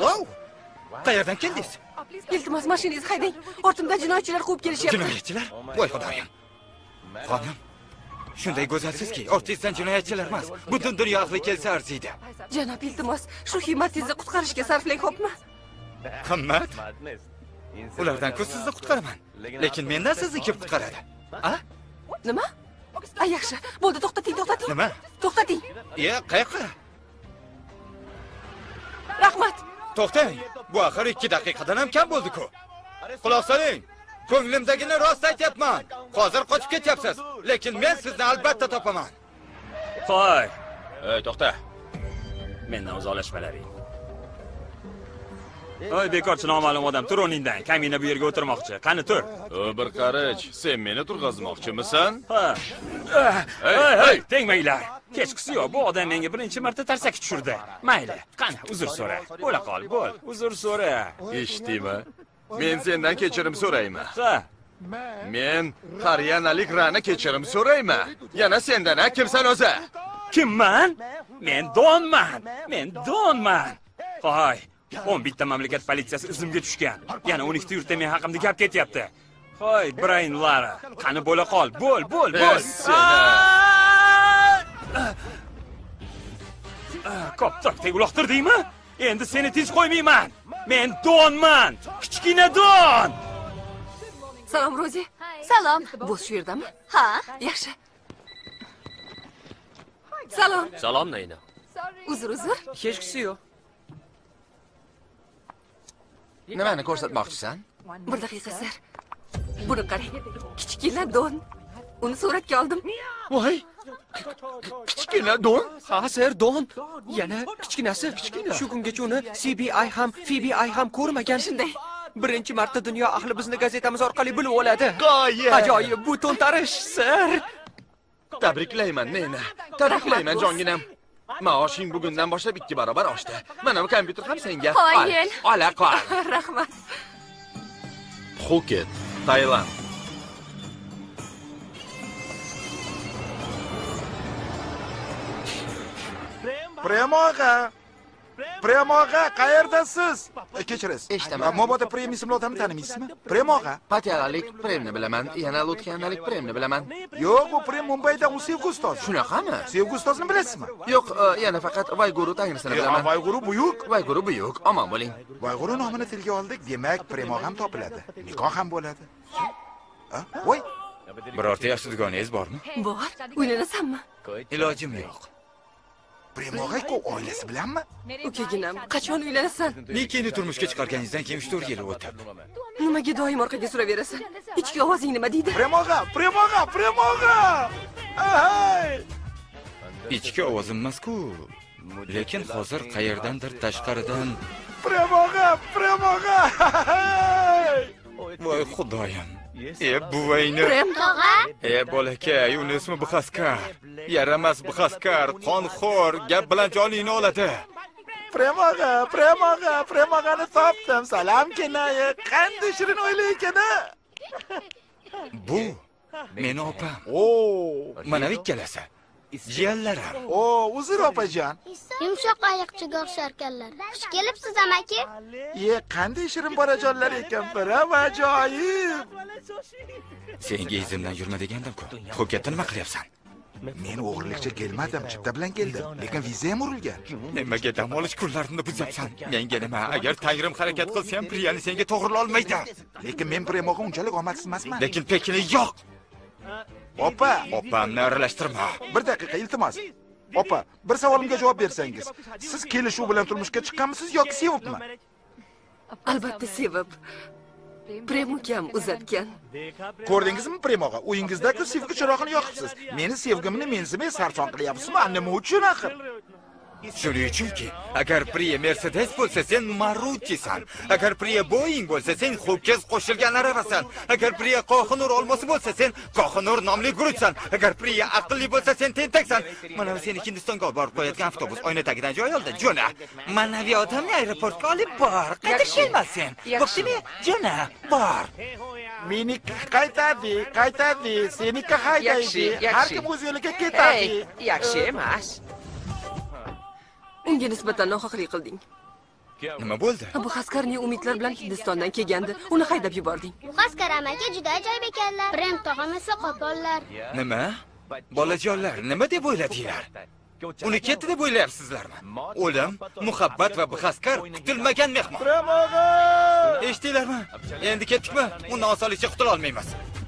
Wow! Qayerdan keldingiz? Iltimos, mashinangizni haydang. Ortimdan jinoyatchilar quvib kelishyapti. Jinoyatchilar? Voy xudoyim. Xonim, shunday go'zalsizki, ortingizdan jinoyatchilar emas, butun dunyo ahli kelsa arziydi. Janob, iltimos, shu himmatingizni qutqarishga sarflang, xo'pmi? Qimmat? Ulardan-ku sizni qutqaraman. Lekin mendan sizni kim qutqaradi? A? Nima? Ay, yaxshi. Bo'ldi, to'xtating. Nima? To'xtating. Qayoqqa? Rahmat. To'xtang. Bu axir 2 daqiqadan ham kam bo'ldi-ku. Quloq soling. Ko'nglimdagini rost aytyapman. Hozir qochib ketyapsiz, lekin men sizni albatta topaman. Qo'y. Ey, to'xta. Mendan uzoqlashmalaring. Oy, bekorchi noma'lum odam, tur o'rningdan. Kamina bu yerga o'tirmoqchi. Qani tur. Bir qarich, sen meni turg'azmoqchimisan? Ha. Hey, tegmanglar. Kechqisi yo'q, bu odam menga birinchi marta tarsaki tushirdi. Mayli, qani, uzr so'ra. Bo'la qol, bo'l. Uzr so'ra. Eshitdingmi? Men sendan kechirim so'rayman. Ha. Men qariyanalik Ra'ni kechirim so'rayman. Yana sendan kimsan o'zi? Kimman? Men Donman. Qo'y. 11 ta mamlakat politsiyasi izimga tushgan. Yana 12 ta yurtda men haqimda gap ketyapti. Qo'y, brainlari. Qani bo'la qol. Bo'l. Koptokdek uloqtirdingmi? Endi seni tinch qo'ymayman. Men Donman. Kichkina Don. Salom, Rozi. Salom. Bu shu yerdami? Ha? Yaxshi. Salom. Salom, Nayna. Uzr. Kechqisi yo'q. Nimani ko'rsatmoqchisan? Bir daqiqa, sir. Buni qarang. Kichkina Don. Uni suratga oldim. Voy! Kichkina Don? Ha, ser Don. Yana kichkinasi. Shu kungacha uni CBI ham, FBI ham ko'rmagan. Shunday. Birinchi marta dunyo ahli bizni gazetamiz orqali bilib oladi. G'oyat! Ajoyib, bu to'ntarish, ser. Tabriklayman, Nena. Tabriklayman, jonginam. Maoshing bugundan boshlab 2 barobar oshdi. Mana bu kompyuter ham senga. Qo'ying. Ola qol. Rahmat. Phuket, Tailand. Prem og'a, qayerdasiz? Kechirasiz. Eshitaman. Mobodo Prem ismli odamni tanimaysizmi? Prem og'a. Patyalalik Premni bilaman, yana Lutkanalik Premni bilaman. Yo'q, bu Prem Mumbayda u sevgi ustozi. Shunaqami? Sevgi ustozini bilasizmi? Yo'q, yana faqat Vayguru Tayinchini bilaman. Vayguru buyuk. Vayguru buyuk, omon bo'ling. Vayguru nomini tilga oldik, demak Prem og'am topiladi. Nikoh ham bo'ladi. Voy, Birorta yaxshi dugoningiz bormi? Bor. Uylanasanmi? Ilojim yo'q. Prem og'a-ku oilasi bilanmi? Ukaginam, qachon uylanasan? Nikini turmushga chiqarganingizdan keyin 3-4 yil o'tib. Nimaga doim orqaga suraverasan? Ichki ovozing nima deydi? Prem og'a! Ay! Ichki ovozim emas-ku. Lekin hozir qayerdandir tashqaridan Prem og'a! voy xudoyim. Buvayni. Prem Tog'a? Bolakay, uni ismi Bixaskar. Yaramas Bixaskar, qonxo'r, gap bilan joningni oladi. Prem og'ani topdim. Salom kenaya. Qanday shirin oila ekan-a? Bu meni opam. Mana ikkalasi. Jiyanlarim. Uzr opajon. Yumshoq oyoqchiga o'xsharkanlar. Xush kelibsiz, amaki. Qanday shirin bolajonlar ekan, birov ajoyib. Senga izimdan yurma degandim-ku. Phuketda nima qilyapsan? Men o'g'irlikcha kelmadim, chipta bilan keldim. Lekin viza ham urilgan. Nimaga dam olish kunlarimni buzyapsan? Menga nima? Agar Tangrim harakat qilsa ham Priyani senga to'g'rilay olmaydi. Lekin men Prem og'a unchalik omadsiz emasman. Lekin Pekinni yo'q. Opamni aralashtirma. Bir daqiqa, iltimos. Opa, bir savolimga javob bersangiz. Siz kelishuv bilan turmushga chiqqanmisiz yoki sevibmi? albatta sevib. Prem ukam uzatgan. Ko'rdingizmi Prem og'a? Uyingizda-ku sevgi chirog'ini yoqibsiz. Meni sevgimni mensimay sarson qilyapsizmi? Nima uchun axir? Shuning uchunki, agar Priya Mercedes bo'lsa, sen Marutisan. Agar Priya Boeing bo'lsa, sen ho'kiz qo'shilgan aravasan. Agar Priya Qo'xinur olmosi bo'lsa, sen Qo'xinur nomli guruchsan. Agar Priya aqlli bo'lsa, sen tentaksan. Mana seni Hindistonga olib borib qo'yadigan avtobus oyna tagidan joy oldi. Jo'na. Manaviy odamni aeroportga olib bor. Qaytib kelmasin. Bo'ptimi? Jo'na, bor. Meniki qaytadi. Seniki haydaydi. Har kim o'z yo'liga ketadi. Yaxshi emas. Unga nisbatan nohaqlik qilding. Nima bo'ldi? Bu askarning umidlar bilan Hindistondan kelgandi. Uni haydab yubording. Askar amaki juda ajoyib ekanlar. Prem tog'am esa qo'pollar. Nima? Bolajonlar, nima deb o'yladinglar? Uni ketdi deb o'ylayapsizlarmi? O'lim, muhabbat va Bixaskar kutilmagan mehmon. Prem og'a! Eshitdinglarmi? Endi ketdikmi? Undan osonlikcha qutula olmaymiz.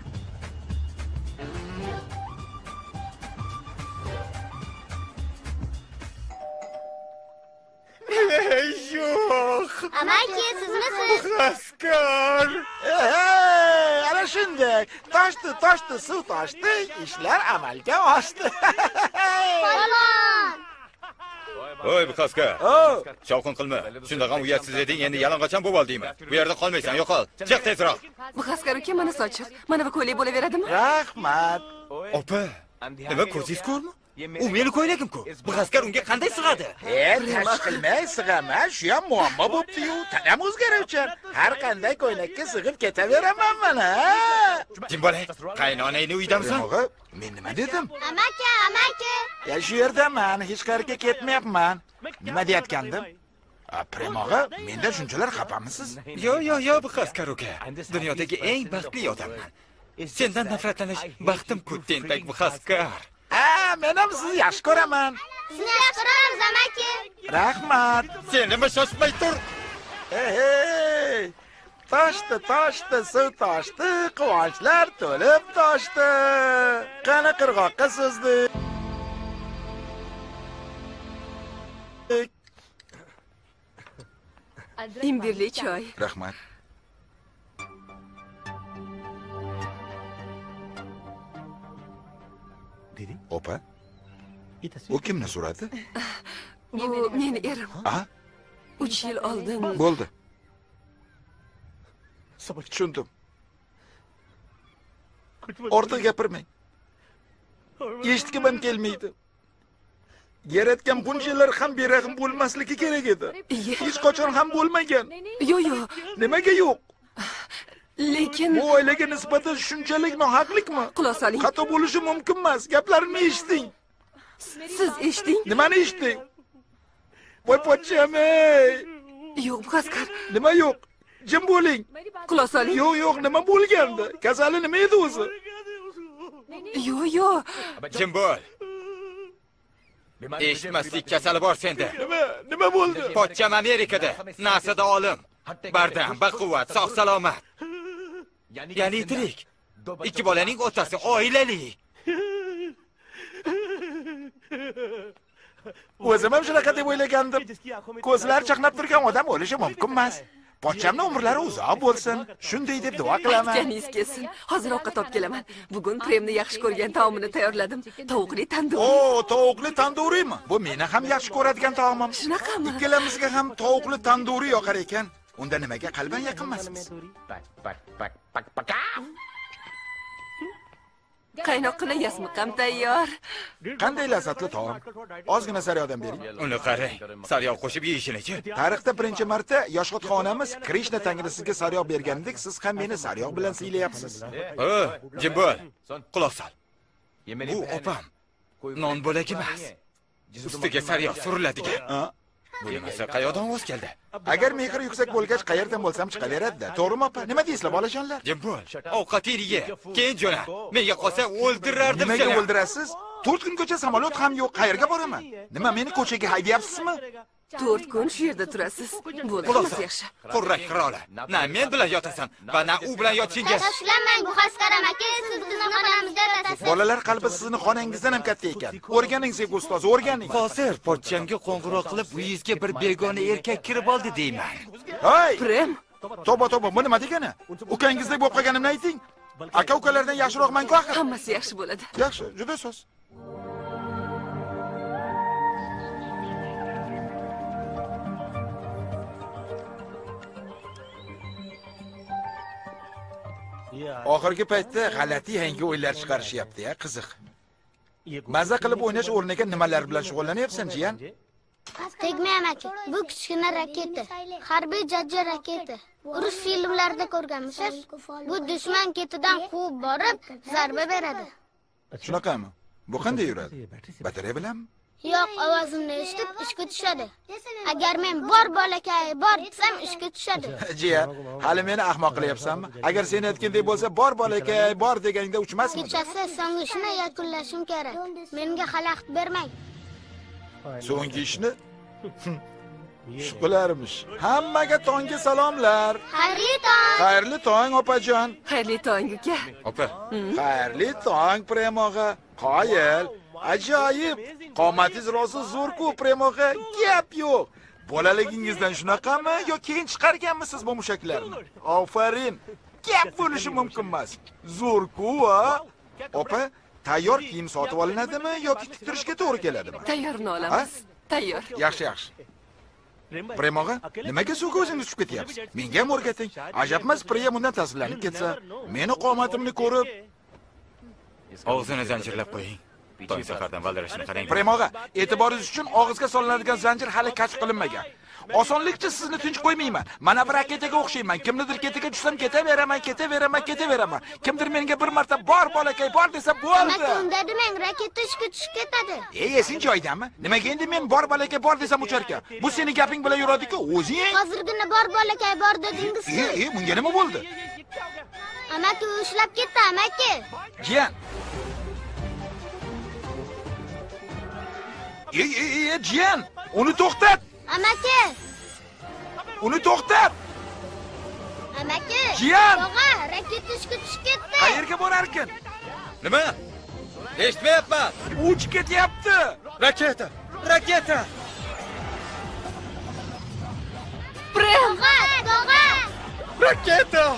Yo'q. Amaki, sizmisiz? Bixaskar. Ana shunday. Toshdi, suv toshdi, ishlar amalga oshdi. Polvon! Voy Bixaskar. Oh, Shovqin qilma. Shunda ham uyatsiz eding, endi yalang'ocham bo'lib oldingmi? Bu yerda qolmaysan, yo'qol. Chiq tezroq. Bu askar uka mana sochiq. Mana bu ko'ylak bo'laveradimi? rahmat. Opa, nima ko'zingiz ko'rmi? U meni ko'ylagim-ku. Bixaskar unga qanday sig'adi? Tash qilmay sig'aman, shu ham muammo bo'pti-yu. Tanam o'zgaruvchan. Har qanday ko'ylakka sig'ib ketaveraman mana. Jim bola, qaynonangni uydamisan? Og'a, men nima dedim? Amaki! Ya shu yerdaman, hech qayerga ketmayapman. Nima deyotgandim? Prem og'a, mendan shunchalar xafamisiz? Yo, Bixaskar uka. Dunyodagi eng baxtli odamman. Sendan nafratlanish baxtim-ku, tentak Bixaskar. Men ham sizni yaxshi ko'raman. Sizni yaxshi ko'ramiz, amaki. Rahmat. Sen nima shoshmay tur? Hey! Toshdi, suv toshdi, quvonchlar to'lib toshdi. Qani qirg'oqqa so'zdi. Imbirli choy. Rahmat. Opa, u kimni so'radi? Bu meni erim. 3 yil oldin. Bo'ldi. Tushundim. Ortiq gapirmang. Eshitgim ham kelmaydi. Yaratgan buncha yillar ham berag'im bo'lmasligi kerak edi. Hech qachon ham bo'lmagan. Yo. Nimaga yo'q? Lekin Bu oilaga nisbatan shunchalik nohaqlikmi? quloq soling. Xato bo'lishi mumkin emas. Gaplarimni eshiting. Siz eshiting. Nimani eshiting? Voy pochcham ey! Yo'q, bu askar. Nima yo'q? Jim bo'ling. Quloq soling. Yo'q, nima bo'lgandi? Kasali nima edi o'zi? Yo. Jim bo'l. Eshitmaslik kasali bor senda. Nima bo'ldi? Pochcham Amerikada, NASAda olim. Bardam, baquvvat, sog' salomat. Ya'ni tirik. 2 bolaning otasi oilali. O'zim ham shunaqa deb o'ylagandim. Ko'zlar chaqnab turgan odam o'lishi mumkin emas. Pochchamning umrlari uzoq bo'lsin. Shunday deb duo qilaman. Aytganingiz kelsin. Hozir ovqat olib kelaman. Bugun Premni yaxshi ko'rgan taomini tayyorladim. Tovuqli tandur. Tovuqli tanduriymi? Bu meni ham yaxshi ko'radigan taomim. Shunaqami? Ikkalamizga ham tovuqli tanduri yoqar ekan. Unda nimaga qalban yaqinmasmiz? Qaynoq qilgan yasmiqam tayyor. Qanday lazzatli taom. Ozgina sariyog'dan bering. Uni qarang, sariyog' qo'shib yeyishini-chi. Tarixda birinchi marta yoshxo'tqa onamiz Krishna tangrisiga sariyog' bergandek, siz ham meni sariyog' bilan siylayapsiz. Jim bo'l. Quloq sol. Bu opam non bo'lagi emas. Ustiga sariyog' suriladigan. Bu nimasi qayoqdan voz keldi? Agar mehri yuksak bo'lgach, qayerdan bo'lsam chiqaveradi-da. To'g'rimi opa? Nima deysizlar bolajonlar? Jim bo'l. Ovqatingni ye. Keyin jo'na. Menga qolsa o'ldirardim seni. Nimaga o'ldirasiz? 4 kun ko'cha samolyot ham yo'q. Qayerga boraman? Nima meni ko'chaga haydayapsizmi? 4 kun shu yerda turasiz. Bo'ldi, hammasi yaxshi. Qurrak qirola. Na men bilan yotasan va na u bilan yotishingiz. Tashlanmang, bu xaskar amaki, siz bizni xonamizda yotasiz. Bolalar qalbi sizning xonangizdan ham katta ekan. O'rganing sevgi ustoz, o'rganing. Hozir pochchamga qo'ng'iroq qilib, uyingizga bir begona erkak kirib oldi deyman. Hoy! Prem, Toba, bu nima degani? Ukangizdek bo'lib qolganimni ayting. Aka-ukalardan yaxshiroqman-ku axir. hammasi yaxshi bo'ladi. Yaxshi, juda so'z. Oxirgi paytda g'alati yangi o'yinlar chiqarishyapti-ya, qiziq. Maza qilib o'ynash o'rniga nimalar bilan shug'ullanyapsan, jiyan? Tegmay amaki, bu kichkina raketa. Harbiy jajji raketa. Urush filmlarida ko'rganmisiz? Bu dushman ketidan quvib borib, zarba beradi. Shunaqami? Bu qanday yuradi? Batareya bilanmi? Yo'q, ovozimni eshitib ishga tushadi. Agar men bor bolakay bor desam ishga tushadi. Jiyan, hali meni ahmoq qilyapsanmi? Agar sen aytgandek bo'lsa, bor bolakay bor deganda uchmasmi? Kechasi so'nggi ishni yakunlashim kerak. Menga xalaqit bermang. So'nggi ishni? Shukrlarmish. Hammaga tongga salomlar. Xayrli tong. Xayrli tong opajon. Xayrli tong uka. Opa, Xayrli tong Premog'a. Qoyil. Ajoyib. Qomatingiz rosa zo'r-ku Premog'a. Gap yo'q. Bolaligingizdan shunaqami yo keyin chiqarganmisiz bu mushaklarni? Ofarin. Gap bo'lishi mumkin emas. Zo'r-ku, a? Opa, tayyor kiyim sotib olinadimi yoki tiktirishga to'g'ri keladimi? Tayyorni olamiz. Tayyor. Yaxshi. Premog'a, nimaga suvga o'zingiz tushib ketyapsiz? Menga ham o'rgating. Ajabmas, Prem undan ta'sirlanib ketsa, meni qomatimni ko'rib, og'zini zanjirlab qo'ying. Tong safardan valdirashini qarang. Premog'a, e'tiboringiz uchun og'izga solinadigan zanjir hali kashf qilinmagan. Osonlikcha sizni tinch qo'ymayman. Mana bir raketaga o'xshayman. Kimnidir ketiga tushsam ketaveraman. Kimdir menga bir marta bor bolakay bor desa bo'ldi. Nima unda demang, raketa ishga tushib ketadi. Esing joyidami? Nimaga endi men bor bolakay bor desam ucharkan? Bu sening gaping bilan yuradi-ku, o'zing. Hozirgina bor bolakay bor dedingiz-ku. Bunga nima bo'ldi? Amaki ushlab ketdi, amaki. Jiyan. Jiyan, uni to'xtat. Amaki. Uni to'xtat. Amaki. Jiyan. Tog'a, raketa ishga tushib ketdi. Qayerga borarkin? Nima? Eshitmayapman. Uchib ketyapti. Raketa. Prem! Tog'a. Raketa.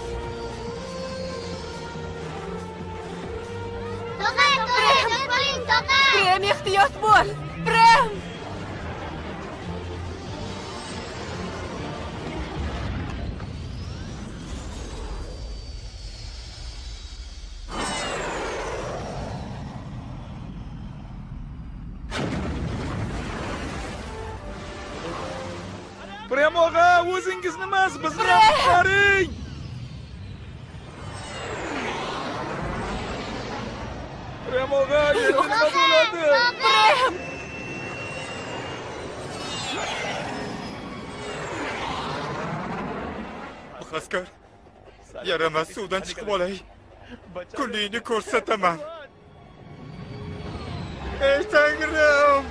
Tog'a, bo'ling, tog'a. Prem, ehtiyot bo'l. Prem! Premog'a, o'zingizni emas, bizni ham qutqaring. Premog'a, endi nima bo'ladi? Prem! Askar, yaramas suvdan chiqib olay. Kunligini ko'rsataman. Ey Tangrim!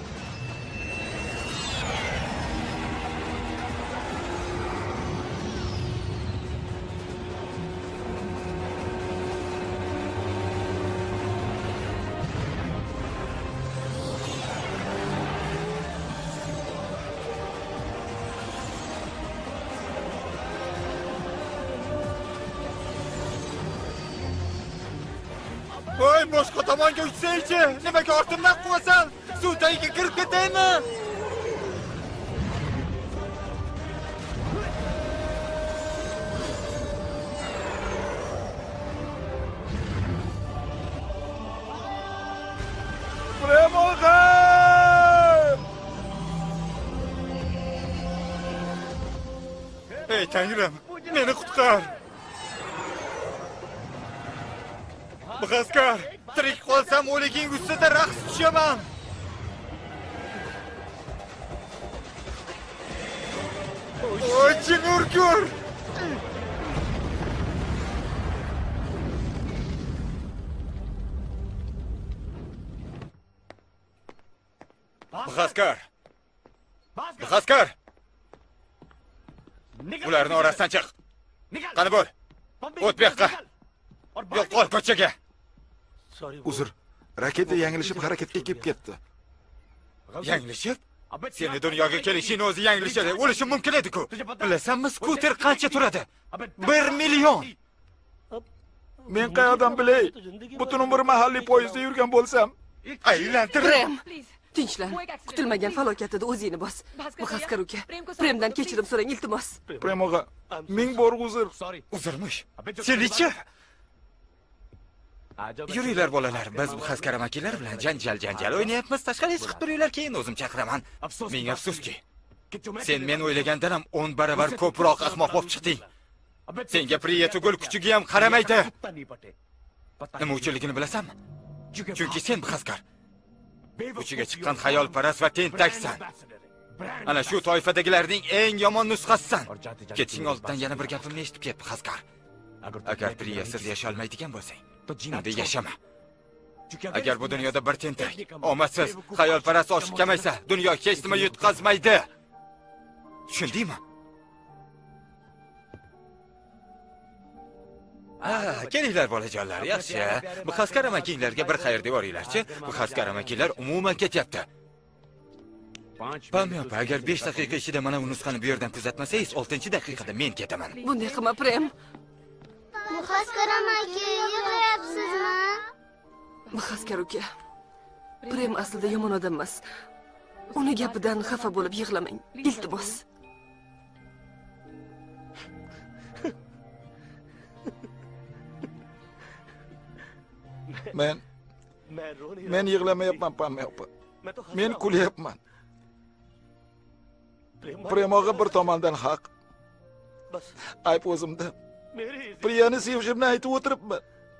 Voy, boshqa tomonga uchsaychi. Nimaga ortimdan quvasan? Suv tagiga kirib ketaymi? Premog'a! Ey Tangrim, meni qutqar. Askar, tirik qolsam o'liging ustida raqs tushaman. Oy, Chinurkur! Askar! Ularning orasidan chiq. Qani bo'l. O't bu yoqqa. Yo'q, qo'y ko'chaga. Uzr, raketa yanglishib harakatga kelib ketdi. Yanglishib? Seni dunyoga kelishing o'zi yanglishadi. O'lishim mumkin edi-ku. Bilasanmi, skuter qancha turadi? 1 million. Men qayerdan bilay? Butun umr mahalliy poyezdda yurgan bo'lsam, Aylantir. Prem! Tinchlan. Kutilmagan falokatida o'zingni bos. Askar uka, Premdan kechirim so'rang, iltimos. Premog'a, ming bor uzr. Uzrmish. Senichi? Yuringlar bolalar, biz bu Askar amakilar bilan janjal o'ynayapmiz. Tashqariga chiqib turinglar, keyin o'zim chaqiraman. Ming afsuski. Sen men o'ylagandan ham 10 barobar ko'proq ahmoq bo'lib chiqding. Senga priya tugul kuchiga ham qaramaydi. Nima uchunligini bilasanmi? Chunki sen bu Askar Uchiga chiqqan xayolparast va tentaksan. Ana shu toifadagilarning eng yomon nusxasisan. Ketishing oldidan yana bir gapimni eshitib ket, Xaskar. Agar Priyasiz yasha olmaydigan bo'lsang, unda yashama. Agar bu dunyoda bir tentak, omadsiz, xayolparast oshiq kamaysa, dunyo hech nima yutqazmaydi. Tushundingmi? Kelinglar bolajonlar, yaxshi. Bu Xaskar amakinglarga bir xayr deb boringlar-chi. Bu Xaskar amakinglar umuman ketyapti. Pamya opa, agar 5 daqiqa ichida mana bu nusxani bu yerdan kuzatmasangiz, 6-daqiqada men ketaman. Bunday qilma, Prem. Xaskar amaki, yig'layapsizmi? Xaskar uka. Prem aslida yomon odam emas. Uni gapidan xafa bo'lib yig'lamang. Iltimos. Men yig'lamayapman, Pamya opa. Men kulyapman. Premoga bir tomondan haq. Ayb o'zimda. Priyani sevishimni aytib o'tiribman.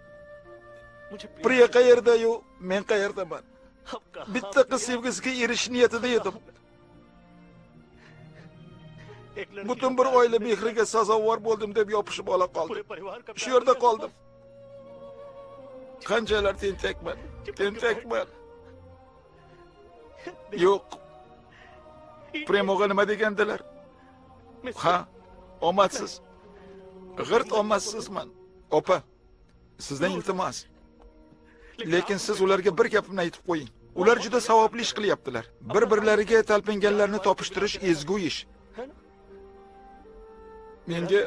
Priya qayerda-yu, men qayerdaman. Bitta qiz sevgisiga erishish niyatida edim. Butun bir oila mehriga sazovor bo'ldim deb yopishib ola qoldim. Shu yerda qoldim. Qanchalar tentakman. Yo'q. Premoga nima degandilar? Ha, omadsiz. G'irt omadsizman. Opa, sizdan iltimos. Lekin siz ularga bir gapimni aytib qo'ying. Ular juda savobli ish qilyaptilar. Bir-birlariga talpinganlarni topishtirish ezgu ish. Menga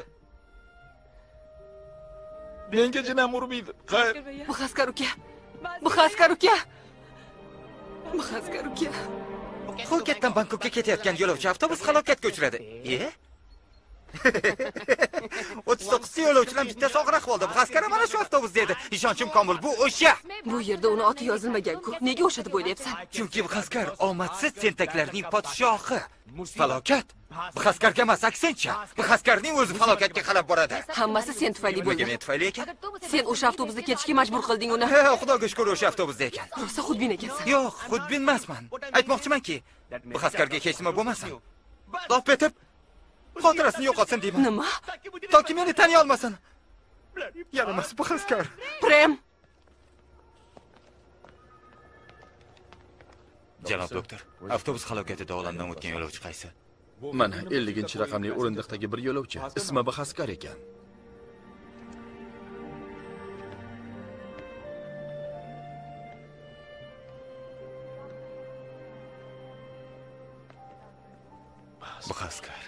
jinam urmaydi. Xayr. Bu Xaskar uka. Bu Xaskar uka. Pxuketdan Bangkokka ketayotgan yo'lovchi avtobus halokatga uchradi. 39 yo'lovchidan bittasi og'ir ahvolda. Bu Xaskar mana shu avtobus dedi. Ishonchim komil, bu o'sha. Bu yerda uni oti yozilmagan-ku. Nega o'sha deb o'ylayapsan? Chunki bu Xaskar omadsiz tentaklarning podshohi. Falokat. Bu Xaskarga emas, aksincha. Bu Xaskarning o'zi falokatga qarab boradi. Hammasi sen tufayli bo'ldi. Nega men tufayli ekan? Sen o'sha avtobusda ketishga majbur qilding uni. Ha, Xudoga shukr o'sha avtobusda ekan. Rosa xudbin ekansan. Yo'q, xudbin emasman. Aytmoqchimanki, bu Xaskarga hech nima bo'lmasin. Lop etib, xotirasini yo'qotsin deyman. Nima? Toki meni taniy olmasin. Yaramas bu Xaskar. Prem. Janob doktor, avtobus halokatida olamdan o'tgan yo'lovchi qaysi? Mana 50-raqamli o'rindiqdagi bir yo'lovchi. Ismi Xaskar ekan. Bu Xaskar.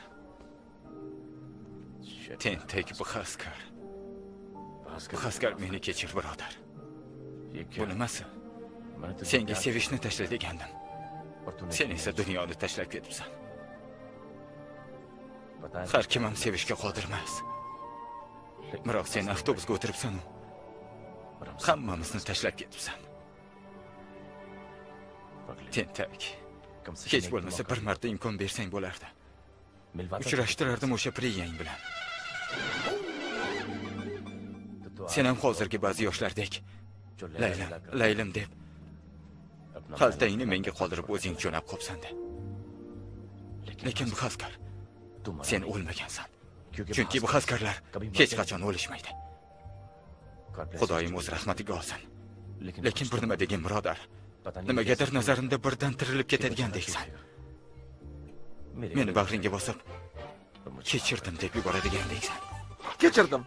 Tentak bu Xaskar. Bu Xaskar meni kechir, birodar. Bu nimasi? Senga sevishni tashla degandim. Sen esa dunyoni tashlab ketibsan. Har kim ham sevishga qodir emas. Biroq sen avtobusga o'tiribsan-ku. Hammamizni tashlab ketibsan. Tentak. Hech bo'lmasa bir marta imkon bersang bo'lardi. Uchrashtirardim o'sha Priyang bilan. Sen ham hozirgi ba'zi yoshlardek Laylim deb xaltangni menga qoldirib o'zing jo'nab qopsan-da. Lekin bu Xaskar, sen o'lmagansan. Chunki bu Xaskarlar hech qachon o'lishmaydi. Xudoyim o'z rahmatiga olsin. Lekin bir nima degin, birodar. Nimagadir nazarimda birdan tirilib ketadigandeksan. Meni bag'ringga bosib, kechirdim deb yuboradigandeksan. Kechirdim.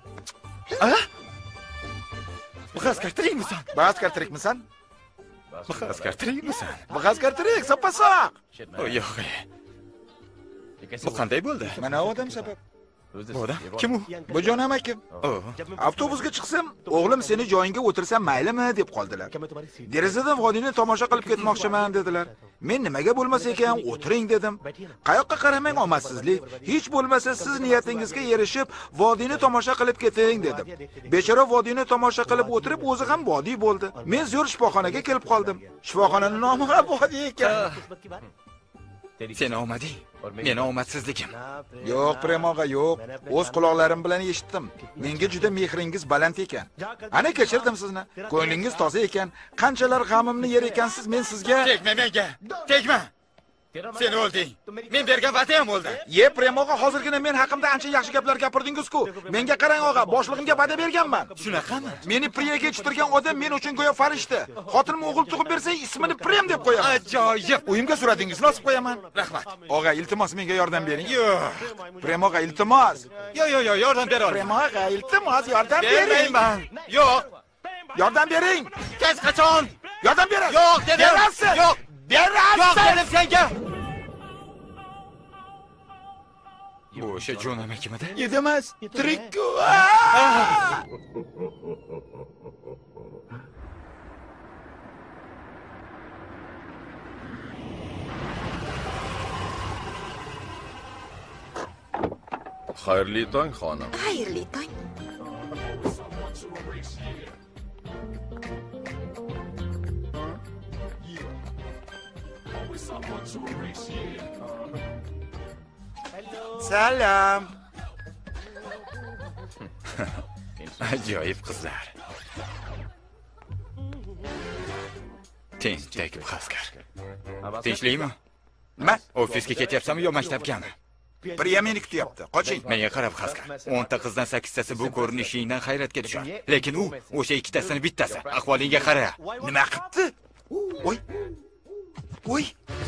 Bu Xaskar tirikmisan? Bu Xaskar tirikmisan? Bu Xaskar tirikmisan? Bu Xaskar tirik, soppasoq. Yo'q. Bu qanday bo'ldi? Mana odam sabab. Bu odam kim u? Bu jonim akim. Avtobusga chiqsam, o'g'lim seni joyingga o'tirsam maylimi deb qoldilar. Derazadan vodiyni tomosha qilib ketmoqchiman dedilar. Men nimaga bo'lmasa ekan, o'tiring dedim. Qayoqqa qaramang omadsizlik, hech bo'lmasa siz niyatingizga erishib, vodiyni tomosha qilib keting dedim. Bechora vodiyni tomosha qilib o'tirib, o'zi ham vodiy bo'ldi. Men zo'r shifoxonaga kelib qoldim. Shifoxonaning nomi ham vodiy ekan. Sen omading, meni omadsizligim. Yo'q, Prem og'a, yo'q. O'z quloqlarim bilan eshitdim. Menga juda mehringiz baland ekan. Ana kechirdim sizni. Ko'nglingiz toza ekan. Qanchalar g'amimni yer ekansiz, men sizga... Tegma menga. Tegma. Sen o'lding. Men bergan va'da ham o'ldi. Ye, Prem og'a, hozirgina men haqimda ancha yaxshi gaplar gapirdingiz-ku. Menga qarang og'a, boshlig'imga va'da berganman. Shunaqami? Meni Priyaga yetishtirgan odam men uchun go'yo farishta. Xotinim o'g'il tug'ib bersa, ismini Prem deb qo'yaman. Ajoyib. Uyimga suratingizni osib qo'yaman. Rahmat. Og'a, iltimos menga yordam bering. Yo'q. Prem og'a, iltimos. Yo'q, yordam bera Prem olmayman. og'a, iltimos, yordam bering. Bermayman. Yo'q. Yordam bering. Hech qachon. Yordam berasiz. Yo'q dedim. Berasiz. Yo'q. Berasiz. Yo'q dedim senga. Bu o'sha Jon amakimidi? Yedamas, tirik-ku. Xayrli tong, xonim. Xayrli tong. Salom. Ajoyib qizlar. Tinchlik Bxaskar. Tinchlikmi? Nima? Ofisga ketyapsanmi yo maktabgami? Priya meni kutyapti. Qoching. Menga qarab Bxaskar. 10 ta qizdan 8 tasi bu ko'rinishingdan hayratga tushadi. Lekin u o'sha ikkitasini bittasi. Ahvolingga qara. Nima qilibdi? Voy. Voy.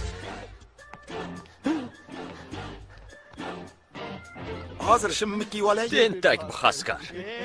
Hozir shimni kiyib olay. Tentak Bxaskar.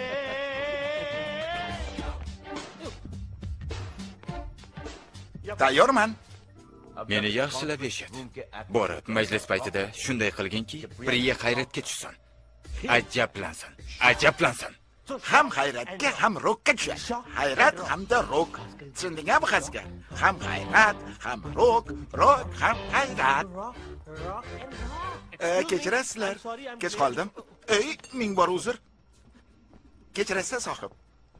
Tayyorman. Meni yaxshilab eshit. Borib, majlis paytida shunday qilginki, Priya hayratga tushsin. Ajablansin. Ajablansin. Ham hayratga, ham rokka tushadi. Hayrat hamda rok. Tushundingmi Bxaskar? Ham hayrat, ham rok, ham hayrat. Kechirasizlar. Kech qoldim. Ey, ming bor uzr. Kechirasiz sohib.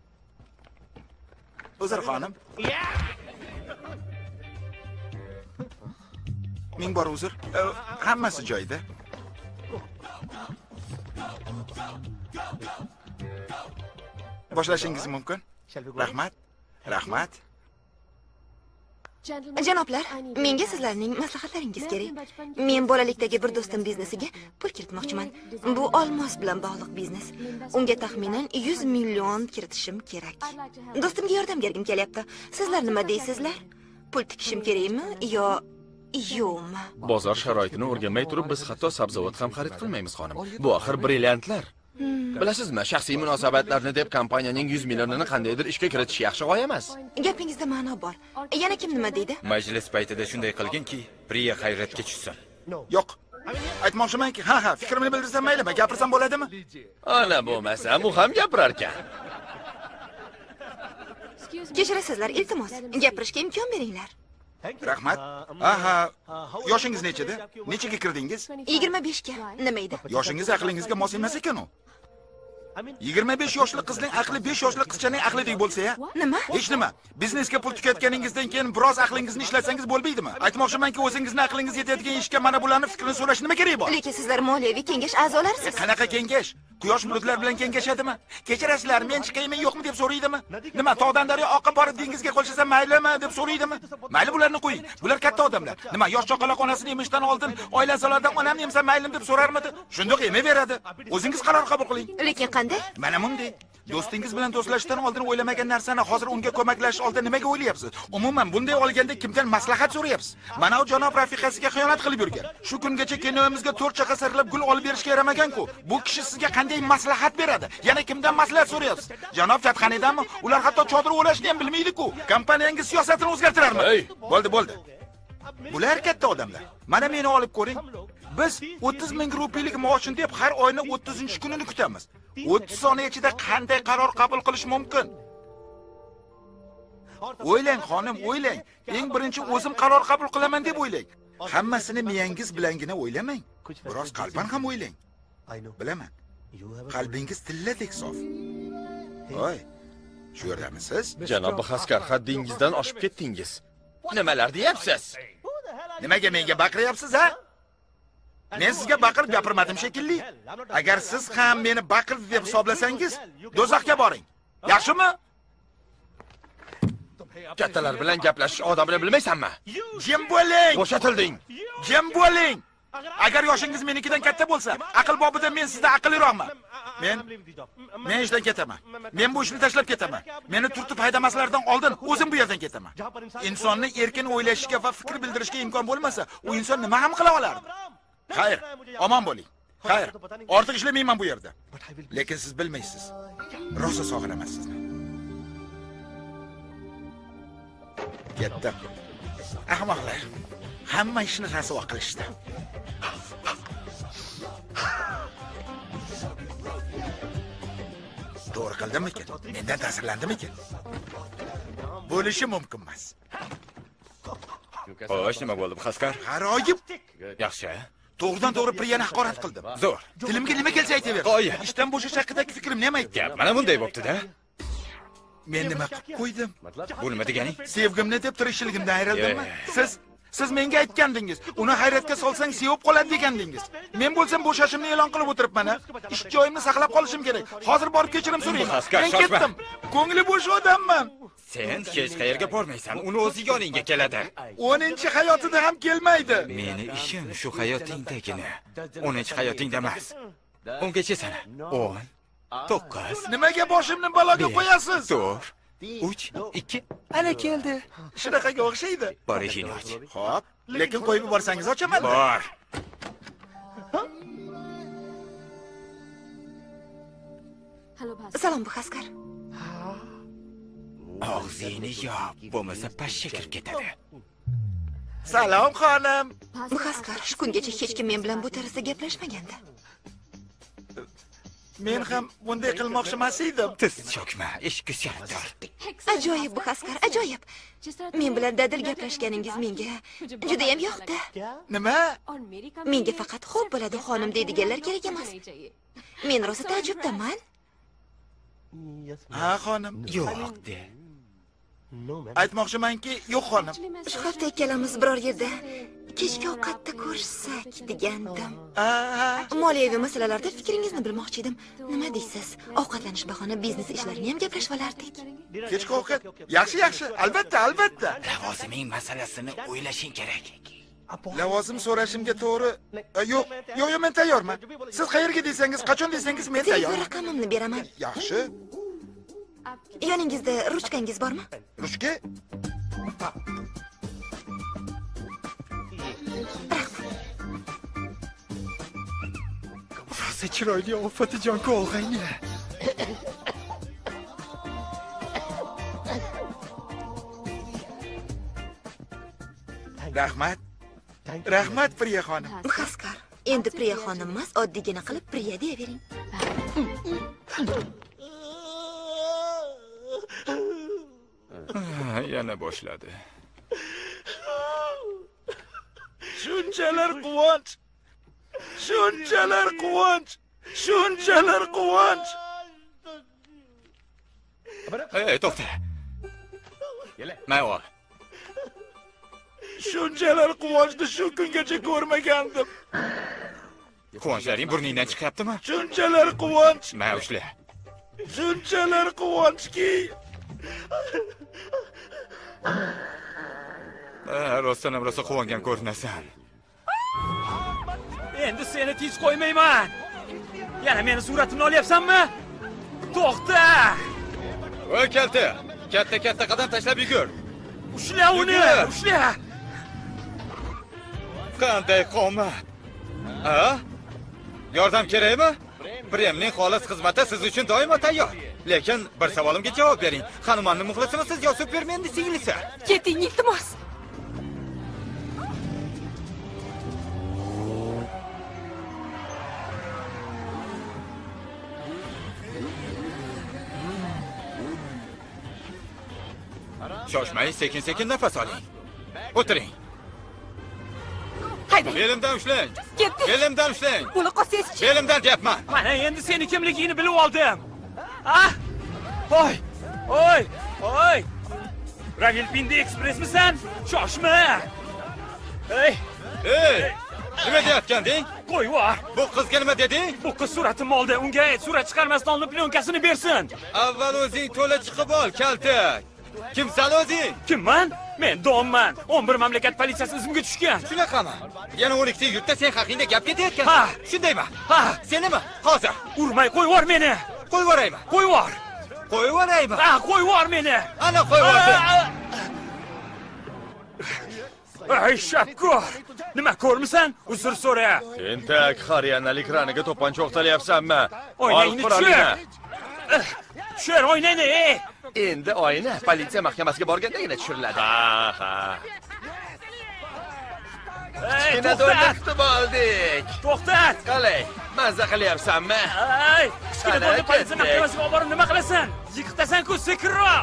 Uzr xonim. Ming bor uzr. Hammasi joyida. Boshlashingiz mumkin. Rahmat. Rahmat. Janoblar, menga sizlarning maslahatlaringiz kerak. Men bolalikdagi bir do'stim biznesiga pul kiritmoqchiman. Bu olmos bilan bog'liq biznes. Unga taxminan 100 million kiritishim kerak. Do'stimga yordam bergim kelyapti. Sizlar nima deysizlar? Pul tikishim kerakmi yo yo'qmi? Bozor sharoitini o'rganmay turib biz hatto sabzavot ham xarid qilmaymiz, xonim. Bu axir brilliantlar. Bilasizmi, shaxsiy munosabatlarni deb kompaniyaning 100 millionini qandaydir ishga kiritish yaxshi g'oya emas. Gapingizda ma'no bor. Yana kim nima deydi? Majlis paytida shunday qilginki, Priya hayratga tushsin. Yo'q. Aytmoqchimanki, ha, fikrimni bildirsam maylimi? Gapirsam bo'ladimi? Ana bo'lmasa, u ham gapirar ekan. Kechirasizlar, iltimos, gapirishga imkon beringlar. Rahmat. Aha, yoshingiz nechida? Nechaga kirdingiz? 25 ga. Nima edi? Yoshingiz aqlingizga mos emas ekan u. 25 yoshli qizning aqli 5 yoshli qizchaning aqlidek bo'lsa-ya? Nima? Hech nima. Biznesga pul tikayotganingizdan keyin biroz aqlingizni ishlatsangiz bo'lmaydimi? Aytmoqchimanki, o'zingizni aqlingiz yetadigan ishga mana bularni fikrini so'rash nima kerak bor? Lekin sizlar moliyaviy kengash a'zolarisiz. Qanaqa kengash? Quyosh bulutlar bilan kengashadimi? Kechirasizlar, men chiqaymi yo'qmi deb so'raydimi? Nima, tog'dan daryo oqib borib dengizga qo'shilsa maylimi deb so'raydimi? Mayli, bularni qo'ying. Bular katta odamlar. Nima, yosh chaqaloq onasini emishdan oldin oila a'zolaridan onamni emsa maylim deb so'rarmidi? Shundoq emaveradi. O'zingiz qaror qabul qiling. Lekin qanday? Mana bunday. Do'stingiz bilan do'stlashishdan oldin o'ylamagan narsani hozir unga ko'maklashish oldin nimaga o'ylayapsiz? Umuman bunday olganda kimdan maslahat so'rayapsiz? Mana u janob rafiqasiga xiyonat qilib yurgan. Shu kungacha kinoyimizga 4 chaqa sarlab gul olib berishga yaramagan-ku. Bu kishi sizga qanday maslahat beradi? Yana kimdan maslahat so'rayapsiz? Janob Fatxanidanmi? Ular hatto chodir o'lashni ham bilmaydi-ku. Kompaniyangiz siyosatini o'zgartirarmi? Bo'ldi. Bular katta odamlar. Mana meni olib ko'ring. Biz 30 ming rupiylik maoshini deb har oyning 30-kunini kutamiz. 30 soniya ichida qanday qaror qabul qilish mumkin? O'ylang xonim, o'ylang. Eng birinchi o'zim qaror qabul qilaman deb o'ylang. Hammasini miyangiz bilangina o'ylamang. Biroz qalban ham o'ylang. Bilaman. Qalbingiz tilladek sof. Voy. Shu yerdamisiz? Janob Bxaskar, haddingizdan oshib ketdingiz. Nimalar deyapsiz? Nimaga menga baqiryapsiz, ha? Men sizga baqirib gapirmadim shekilli. Agar siz ham meni baqirdi deb hisoblasangiz, do'zaxga boring. Yaxshimi? Kattalar bilan gaplashish odobini bilmaysanmi? Jim bo'ling. Bo'shatilding. Jim bo'ling. Agar yoshingiz menikidan katta bo'lsa, aql bobida men sizdan aqlliroqman. Men ishdan ketaman. Men bu ishni tashlab ketaman. Meni turtib haydamaslardan oldin o'zim bu yerdan ketaman. Insonni erkin o'ylashiga va fikr bildirishga imkon bo'lmasa, u inson nima ham qila olardi? Xayr, omon bo'ling. Xayr, ortiq ishlamayman bu yerda. Lekin siz bilmaysiz. Rosa sog'inaman sizni. Ketdim. Ahmoqlar. Hamma ishni rasvo qilishdi. To'g'ri qildimmikin? Mendan ta'sirlandimikin? Bo'lishi mumkin emas. Xo'sh, nima bo'ldi bu xaskar? G'aroyib. Yaxshi. To'g'ridan to'g'ri Priyani haqorat qildim. Zo'r. Tilimga nima kelsa aytaver. Qo'ya. Ishdan bo'shash haqidagi fikrimni ham aytdim. Gap mana bunday bo'pti-da. Men nima qilib qo'ydim? Bu nima deganing? Sevgimni deb tirikchiligimdan ayrildimmi? Siz menga aytgandingiz, uni hayratga solsang sevib qoladi degandingiz. Men bo'lsam bo'shashimni e'lon qilib o'tiribman. Ish joyimni saqlab qolishim kerak. Hozir borib kechirim so'rayman. Men ketdim. Ko'ngli bo'sh odamman. Sen hech qayerga bormaysan. Uni o'zi yoningga keladi. 10-hayotida ham kelmaydi. Meni ishim shu hayotingdagina. 10-hayotingda emas. Ungacha sana. 10, 9. Nimaga boshimni baloga qo'yasiz? 4, 3, 2. Ana keldi. Shunaqaga o'xshaydi. Bor eshikni och. Xo'p, lekin qo'yib yuborsangiz ochaman. Bor. Salom bu xaskar. Og'zingni yop, bo'lmasa pashsha kirib ketadi. Salom xonim. Bu xaskar, shu kungacha hech kim men bilan bu tarzda gaplashmagandi. Men ham bunday qilmoqchi emas edim. Tiz chokma, eshikka shartdor. Ajoyib bu xaskar, ajoyib. Men bilan dadil gaplashganingiz menga juda ham yoqdi. Nima? Menga faqat xo'p bo'ladi xonim deydiganlar kerak emas. Men rosa taajjubdaman. Ha xonim. Yo'q de. Aytmoqchimanki, yo'q xonim. Shu hafta ikkalamiz biror yerda kechki ovqatda ko'rishsak degandim. Moliyaviy masalalarda fikringizni bilmoqchi edim. Nima deysiz? Ovqatlanish bahona biznes ishlarini ham gaplashib olardik. Kechki ovqat? Yaxshi, albatta. Lavoziming masalasini o'ylashing kerak. Lavozim so'rashimga to'g'ri. Yo'q, men tayyorman. Siz qayerga desangiz, qachon desangiz men tayyor. Telefon raqamimni beraman. Yaxshi. Yoningizda ruchkangiz bormi? Ruchka? Rosa chiroyli Ofatijon o'g'ayni. Rahmat Priya xonim. Xaskar, endi Priya xonim emas, oddiygina qilib Priya deyavering. Yana boshladi. Shunchalar quvonch. Ey, to'xta. Mayol. Shunchalar quvonchni shu kungacha ko'rmagandim. Quvonchlaring burningdan chiqyaptimi? Shunchalar quvonch. Mayushla. Shunchalar quvonchki. Rostdan ham rosa quvongan ko'rinasan. Endi seni tinch qo'ymayman. Yana meni suratimni olyapsanmi? To'xta! Voy kalta, katta qadam tashlab yugur. Ushla uni, ushla. Qanday qomat? Yordam kerakmi? Premning xolis xizmati siz uchun doimo tayyor. Lekin bir savolimga javob bering. Hanumanning muxlisimisiz yo Supermenning singlisi? Keting, iltimos. Shoshmay, sekin nafas oling. O'tiring. Haydi. Belimdan ushlang. Ketdik. Belimdan ushlang. Buni qolsangiz-chi. Belimdan deyapman. Mana endi seni kimligingni bilib oldim. Oy! Ravil Pindi Expressmisan? Shoshma! Ey, Nima deyotganding? qo'y var. Bu qizga nima deding? Bu qiz suratimni oldi. Unga surat chiqarmasdan olib plyonkasini bersin. Avval o'zing to'la chiqib ol, kaltak. Kimsan o'zing? Kimman? Men Donman. 11 mamlakat politsiyasi izimga tushgan. Shunaqami? Yana 12 yurtda sen haqingda gap ketayotgan. Ha. Shundaymi? Ha, Senimi? Hozir. urmay qo'yvor meni. Qo'yib yuboraymi? Qo'yvor. Qo'yib yuboraymi? Ha, qo'yvor meni. Ana qo'yib yubordim. Ay, shapkor. Nima ko'rmisan? Uzr so'ra. Tentak xariyanalik raniga to'pponcha o'qtalyapsanmi? Oynangni tushir. Tushir oynangni, ey. Endi oyna politsiya mahkamasiga borgandagina tushiriladi. Ha. Ey, Kichkina do'lni kutib oldik. To'xtat. Qalay, mazza qilyapsanmi? Ay, kichkina do'lni politsiya mahkamasiga olib borib nima qilasan? Yiqitasan-ku, sekinroq.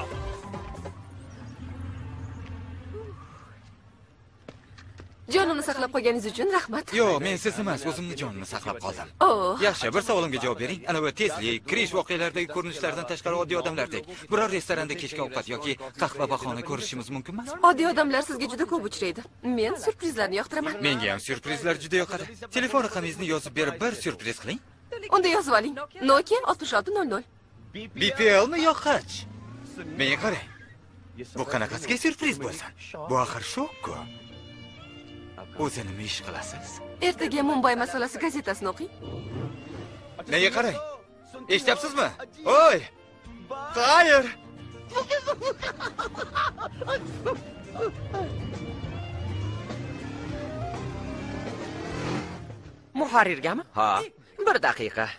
Jonimni saqlab qo'yganingiz uchun rahmat. Yo'q, men siz emas, o'zimni jonimni saqlab qoldim. Oh, Yaxshi, bir savolimga javob bering. Ana bu tezlik, kirish voqealaridagi ko'rinishlardan tashqari oddiy odamlardek biror restoranda kechki ovqat yoki qahva bahona ko'rishimiz mumkinmi? oddiy odamlar sizga juda ko'p uchraydi. Men syurprizlarni yoqtiraman. Menga ham syurprizlar juda yoqadi. Telefon raqamingizni yozib berib, bir syurpriz qiling. Unda yozib oling. Nokia 6600. BPLmi yo Hach? Menga qarang. Bu qanaqasiga syurpriz bo'lsin? Bu axir shok-ku. O'zi nima ish qilasiz? Ertaga Mumbai masalasi gazetasini o'qing. Menga qarang. Eshityapsizmi? Oy! Qayr! Muharrirgami? Ha. Bir daqiqa.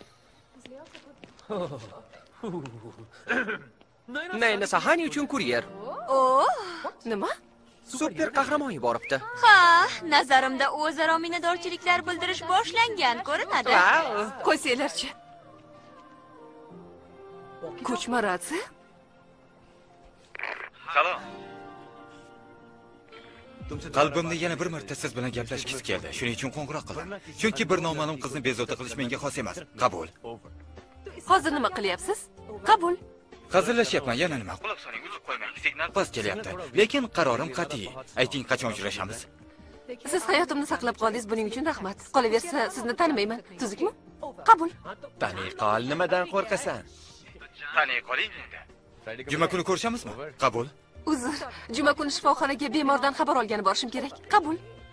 Nayna Sahani uchun kuryer. Oh, nima? Super qahramon yuboribdi. Ha, nazarimda o'zaro minnatdorchiliklar bildirish boshlangan ko'rinadi. Qo'ysanglarchi. Ko'chma ratsiya? Salom. Qalbimni yana bir marta siz bilan gaplashgisi keldi. Shuning uchun qo'ng'iroq qildim. Chunki bir noma'lum qizni bezovta qilish menga xos emas. Qabul. Hozir nima qilyapsiz? Qabul. Hazillashyapman, yana nima? Quloq soling, uzib qo'ymang. Signal past kelyapti. Lekin qarorim qat'iy. Ayting, qachon uchrashamiz? Siz hayotimni saqlab qoldingiz, buning uchun rahmat. Qolaversa, sizni tanimayman. Tuzukmi? Qabul. Taniy qol, nimadan qo'rqasan? Taniy qoling endi. Juma kuni ko'rishamizmi? Qabul. Uzr. Juma kuni shifoxonaga bemordan xabar olgani borishim kerak. Qabul.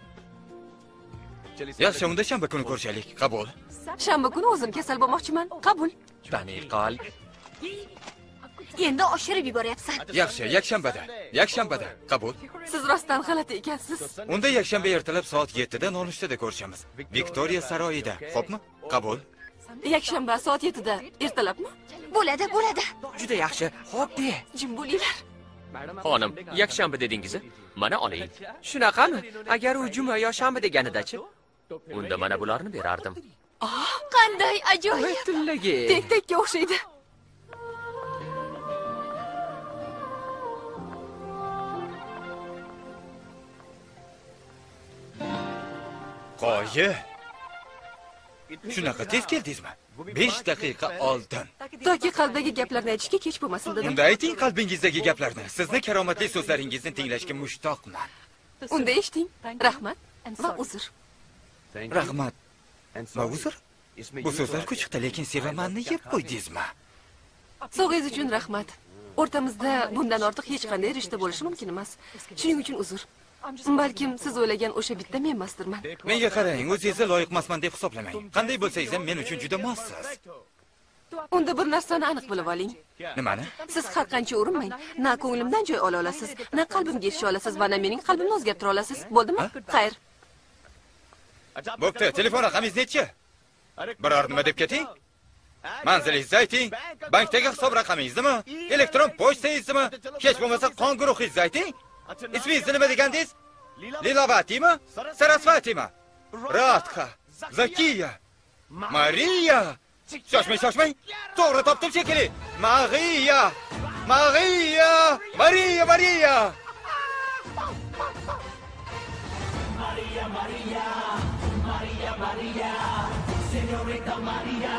Yaxshi, unda shanba kuni ko'rishaylik. Qabul. Shanba kuni o'zim kasal bo'lmoqchiman. Qabul. Taniy qol. Endi oshirib yuboryapsan. Yaxshi, yakshanbada. Qabul. Siz rostdan g'alati ekansiz. Unda yakshanba ertalab soat 7 da nonushtada ko'rishamiz. Viktoriya saroyida. Xo'pmi? Qabul. Yakshanba soat 7 da. Ertalabmi? Bo'ladi. Juda yaxshi. Xo'p de. Jim bo'linglar. Xonim, yakshanba dedingiz? Mana oling. Shunaqami? Agar u juma yo shanba deganida-chi? Unda mana bularni berardim. Qanday ajoyib. Tillaga. Tek-tekka o'xshaydi. Qo'yi. Shunaqa tez keldingizmi? 5 daqiqa oldin. Toki qalbdagi gaplarni aytishga kech bo'lmasin dedim. Unda ayting qalbingizdagi gaplarni. Sizni karomatli so'zlaringizni tinglashga mushtoqman. Unda eshiting. Rahmat va uzr. Rahmat va uzr. Bu so'zlar kuchukda, lekin sevamanni yeb qo'ydingizmi? Sog'ingiz uchun rahmat. O'rtamizda bundan ortiq hech qanday rishta bo'lishi mumkin emas. Shuning uchun uzr. Balkim siz o'ylagan o'sha bitta men emasdirman. Menga qarang, o'zingizni loyiqmasman deb hisoblamang. Qanday bo'lsangiz ham men uchun juda mossiz. Unda bir narsani aniq bilib oling. Nimani? Siz har qancha urinmang, na ko'nglimdan joy ola olasiz, na qalbimga yetisha olasiz va na mening qalbimni o'zgartira olasiz. Bo'ldimi? Xayr. Bo'pti, telefon raqamingiz nechi? Biror nima deb keting? Manzilingizni ayting. Bankdagi hisob raqamingiznimi? Elektron pochtangiznimi? Hech bo'lmasa qon guruhingizni ayting. Ismingiz nima degandingiz? Lilavatimi? Sarasvatimi? Radha, Zakiya, Mariya. Shoshmang. To'g'ri topdim shekilli. Mariya. Señorita María.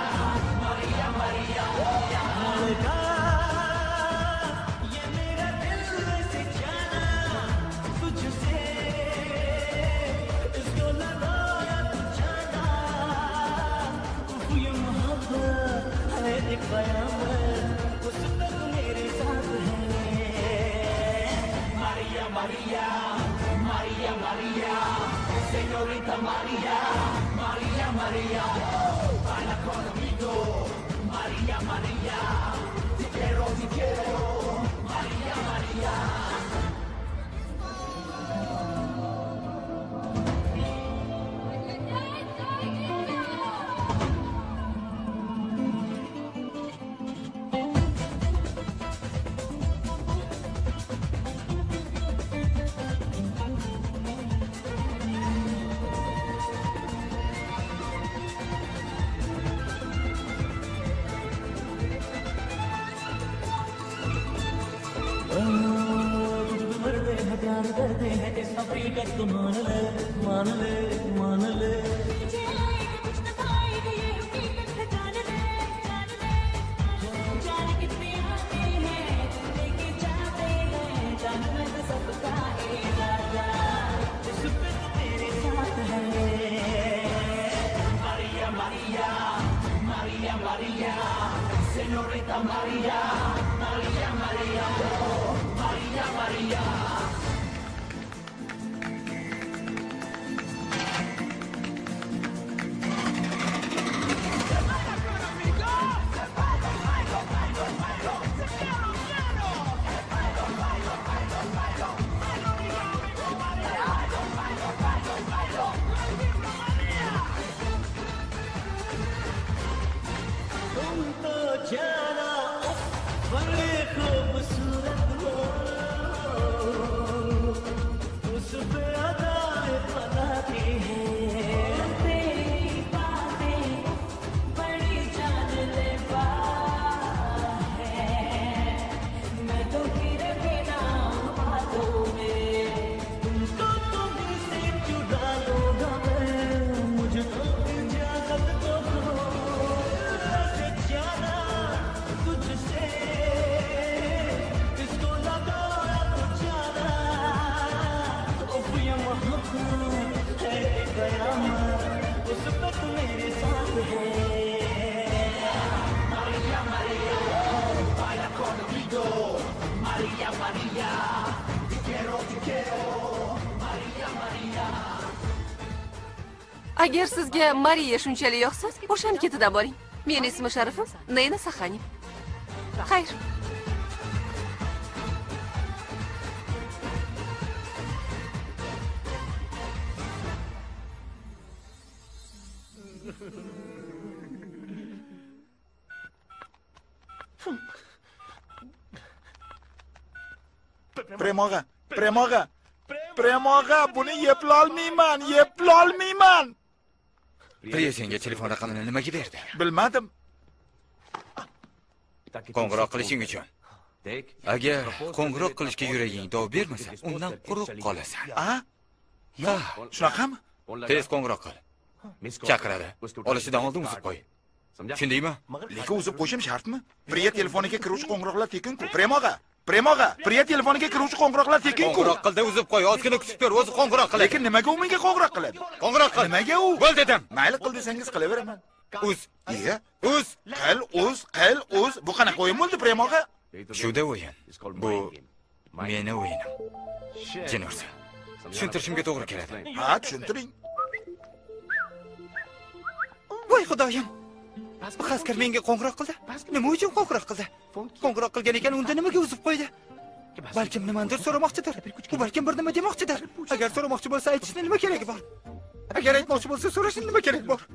Agar sizga Mariya shunchalik yoqsa, o'shani ketidan boring. Meni ismim Sharifim, Nayna Saxanim. Xayr. Premog'a, buni yeplolmayman, yeplolmayman. Priya senga telefon raqamini nimaga berdi? Bilmadim. Qo'ng'iroq qilishing uchun. Agar qo'ng'iroq qilishga yuraging dov bermasa, undan quruq qolasan. Ha? Shunaqami? Tez qo'ng'iroq qil. Chaqiradi. Olishidan oldin uzib qo'y. Tushundingmi? Lekin uzib qo'yishim shartmi? Priya telefoniga kiruvchi qo'ng'iroqlar tekin-ku. Premog'a, Priya telefoniga kiruvchi qo'ng'iroqlar tekin-ku. Qo'ng'iroq qildi, uzib qo'y. Ozgina kutib tur, o'zi qo'ng'iroq qiladi. Lekin nimaga u menga qo'ng'iroq qiladi? Qo'ng'iroq qil. Nimaga u? Bo'l dedim. Mayli qil desangiz qilaveraman. Uz. Uz. Bu qanaqa o'yin bo'ldi, Premog'a? Shuda o'yin. Bu meni o'yinim. Jinorsa. Tushuntirishimga to'g'ri keladi. Ha, tushuntiring. Voy xudoyim. Bu askar menga qo'ng'iroq qildi. Nima uchun qo'ng'iroq qildi? Qo'ng'iroq qilgan ekan, unda nimaga uzib qo'ydi? Balkim nimadir so'ramoqchidir. U balkim bir nima demoqchidir. Agar so'ramoqchi bo'lsa, aytishni nima keragi bor? Agar aytmoqchi bo'lsa, so'rashni nima keragi bor?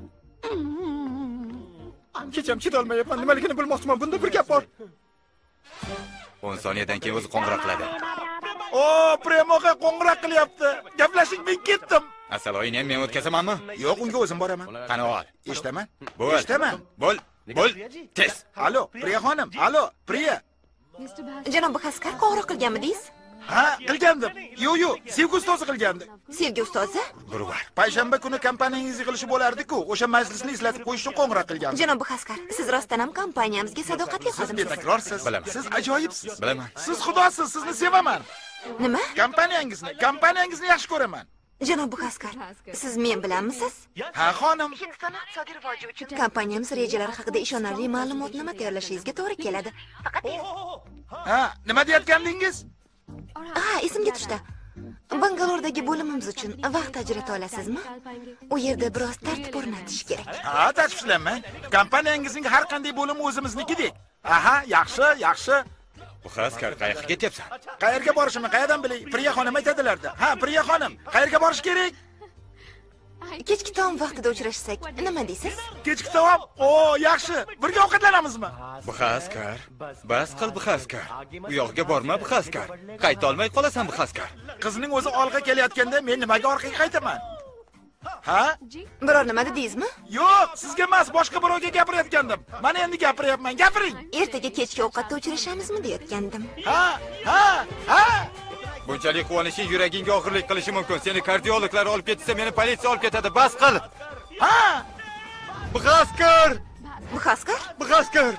Kecham chidolmayapman, nimaligini bilmoqchiman. Bunda bir gap bor. 10 soniyadan keyin o'zi qo'ng'iroq qiladi. O, Premog'a qo'ng'iroq qilyapti. Gaplashing, men ketdim. Asal o'yinni ham men o'tkazamanmi? Yo'q, unga o'zim boraman. Qani ol. Eshitaman. Eshitaman. Bo'l. Tez. Alo, Priya xonim. Alo, Priya. Janob Xaskar qo'ng'iroq qilganmidingiz? Ha, qilgandim. Yo'q, sevgi ustozi qilgandi. Sevgi ustozi? Guruvar. Payshanba kuni kompaniyangiz yig'ilishi bo'lardi-ku, o'sha majlisni eslatib qo'yish uchun qo'ng'iroq qilgandim. Janob Xaskar, siz rostdan ham kompaniyamizga sadoqatli xodimsiz. Betakrorsiz. Bilaman. Siz ajoyibsiz. Bilaman. Siz xudosiz, sizni sevaman. Nima? Kompaniyangizni yaxshi ko'raman. Janob Xaskar, siz men bilanmisiz? Ha, xonim. Kompaniyamiz rejalari haqida ishonarli ma'lumotnoma tayyorlashingizga to'g'ri keladi. Faqat Ha, nima deyotgandingiz? Ha, esimga tushdi. Bangalordagi bo'limimiz uchun vaqt ajrata olasizmi? U yerda biroz tartib o'rnatish kerak. Ha, tashvishlanmang. Kompaniyangizning har qanday bo'limi o'zimiznikidek. Aha, yaxshi, yaxshi. Buxaskar, qayerga ketyapsan? Qayerga borishimni qayerdan bilay? Priya xonim aytadilarda. Ha, Priya xonim, qayerga borish kerak? Kechki taom vaqtida uchrashsak, nima deysiz? Kechki taom? O, yaxshi. Birga ovqatlanamizmi? Buxaskar, bas qil Buxaskar. U yoqqa borma Buxaskar. Qayta olmay qolasan Buxaskar. Qizning o'zi olg'a kelayotganda men nimaga orqaga qaytaman? Ha? Biror nima dedingizmi? Yo'q, sizga emas, boshqa birovga gapirayotgandim. Mana endi gapiryapman, gapiring. Ertaga kechki ovqatda uchrashamizmi deyotgandim. Ha. Bunchalik quvonishing yuragingga og'irlik qilishi mumkin. Seni kardiologlar olib ketsa, meni politsiya olib ketadi. Bas qil. Ha! Buxaskar! Buxaskar?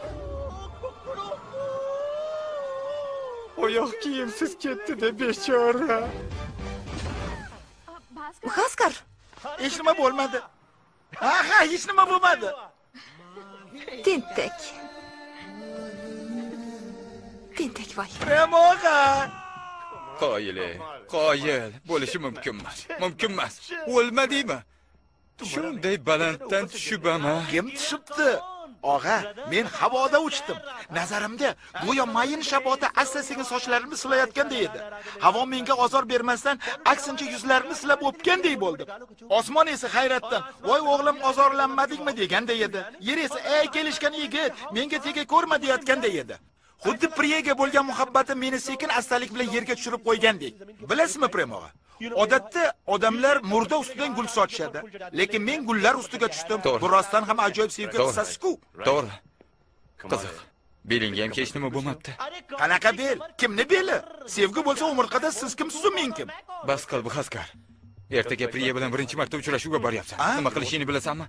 Oyoq kiyimsiz ketdi-da bechora. Buxaskar? Hech nima bo'lmadi. Ha, hech nima bo'lmadi. Tentak voy. Premoga. Qoyil bo'lishi mumkin emas. O'lmadingmi? Shunday balanddan tushibama. Kim tushibdi? Og'a, men havoda uchdim. Nazarimda go'yo mayin shabota asta-sekin sochlarimni silayotgandek edi. Havo menga ozor bermasdan, aksincha yuzlarimni silab o'pgandek bo'ldim. Osmon esa hayratdan, "Voy o'g'lim, ozorlanmadingmi?" degandek edi. Yer esa, "Ey kelishgan yigit, menga tega ko'rma" deyotgandek edi. Xuddi Priyaga bo'lgan muhabbati meni sekin astalik bilan yerga tushirib qo'ygandek. Bilasizmi, Premoga? Odatda odamlar murda ustidan gul sochishadi, lekin men gullar ustiga tushdim. Bu rostdan ham ajoyib sevgi qissasi-ku. To'g'ri. Qiziq. Belingga ham hech nima bo'lmabdi. Qanaqa bel? Kimni beli? Sevgi bo'lsa umurtqada siz kimsiz, men kim? Bas qil Buxaskar. Ertaga Priya bilan birinchi marta uchrashuvga boryapsan. Nima qilishingni bilasanmi?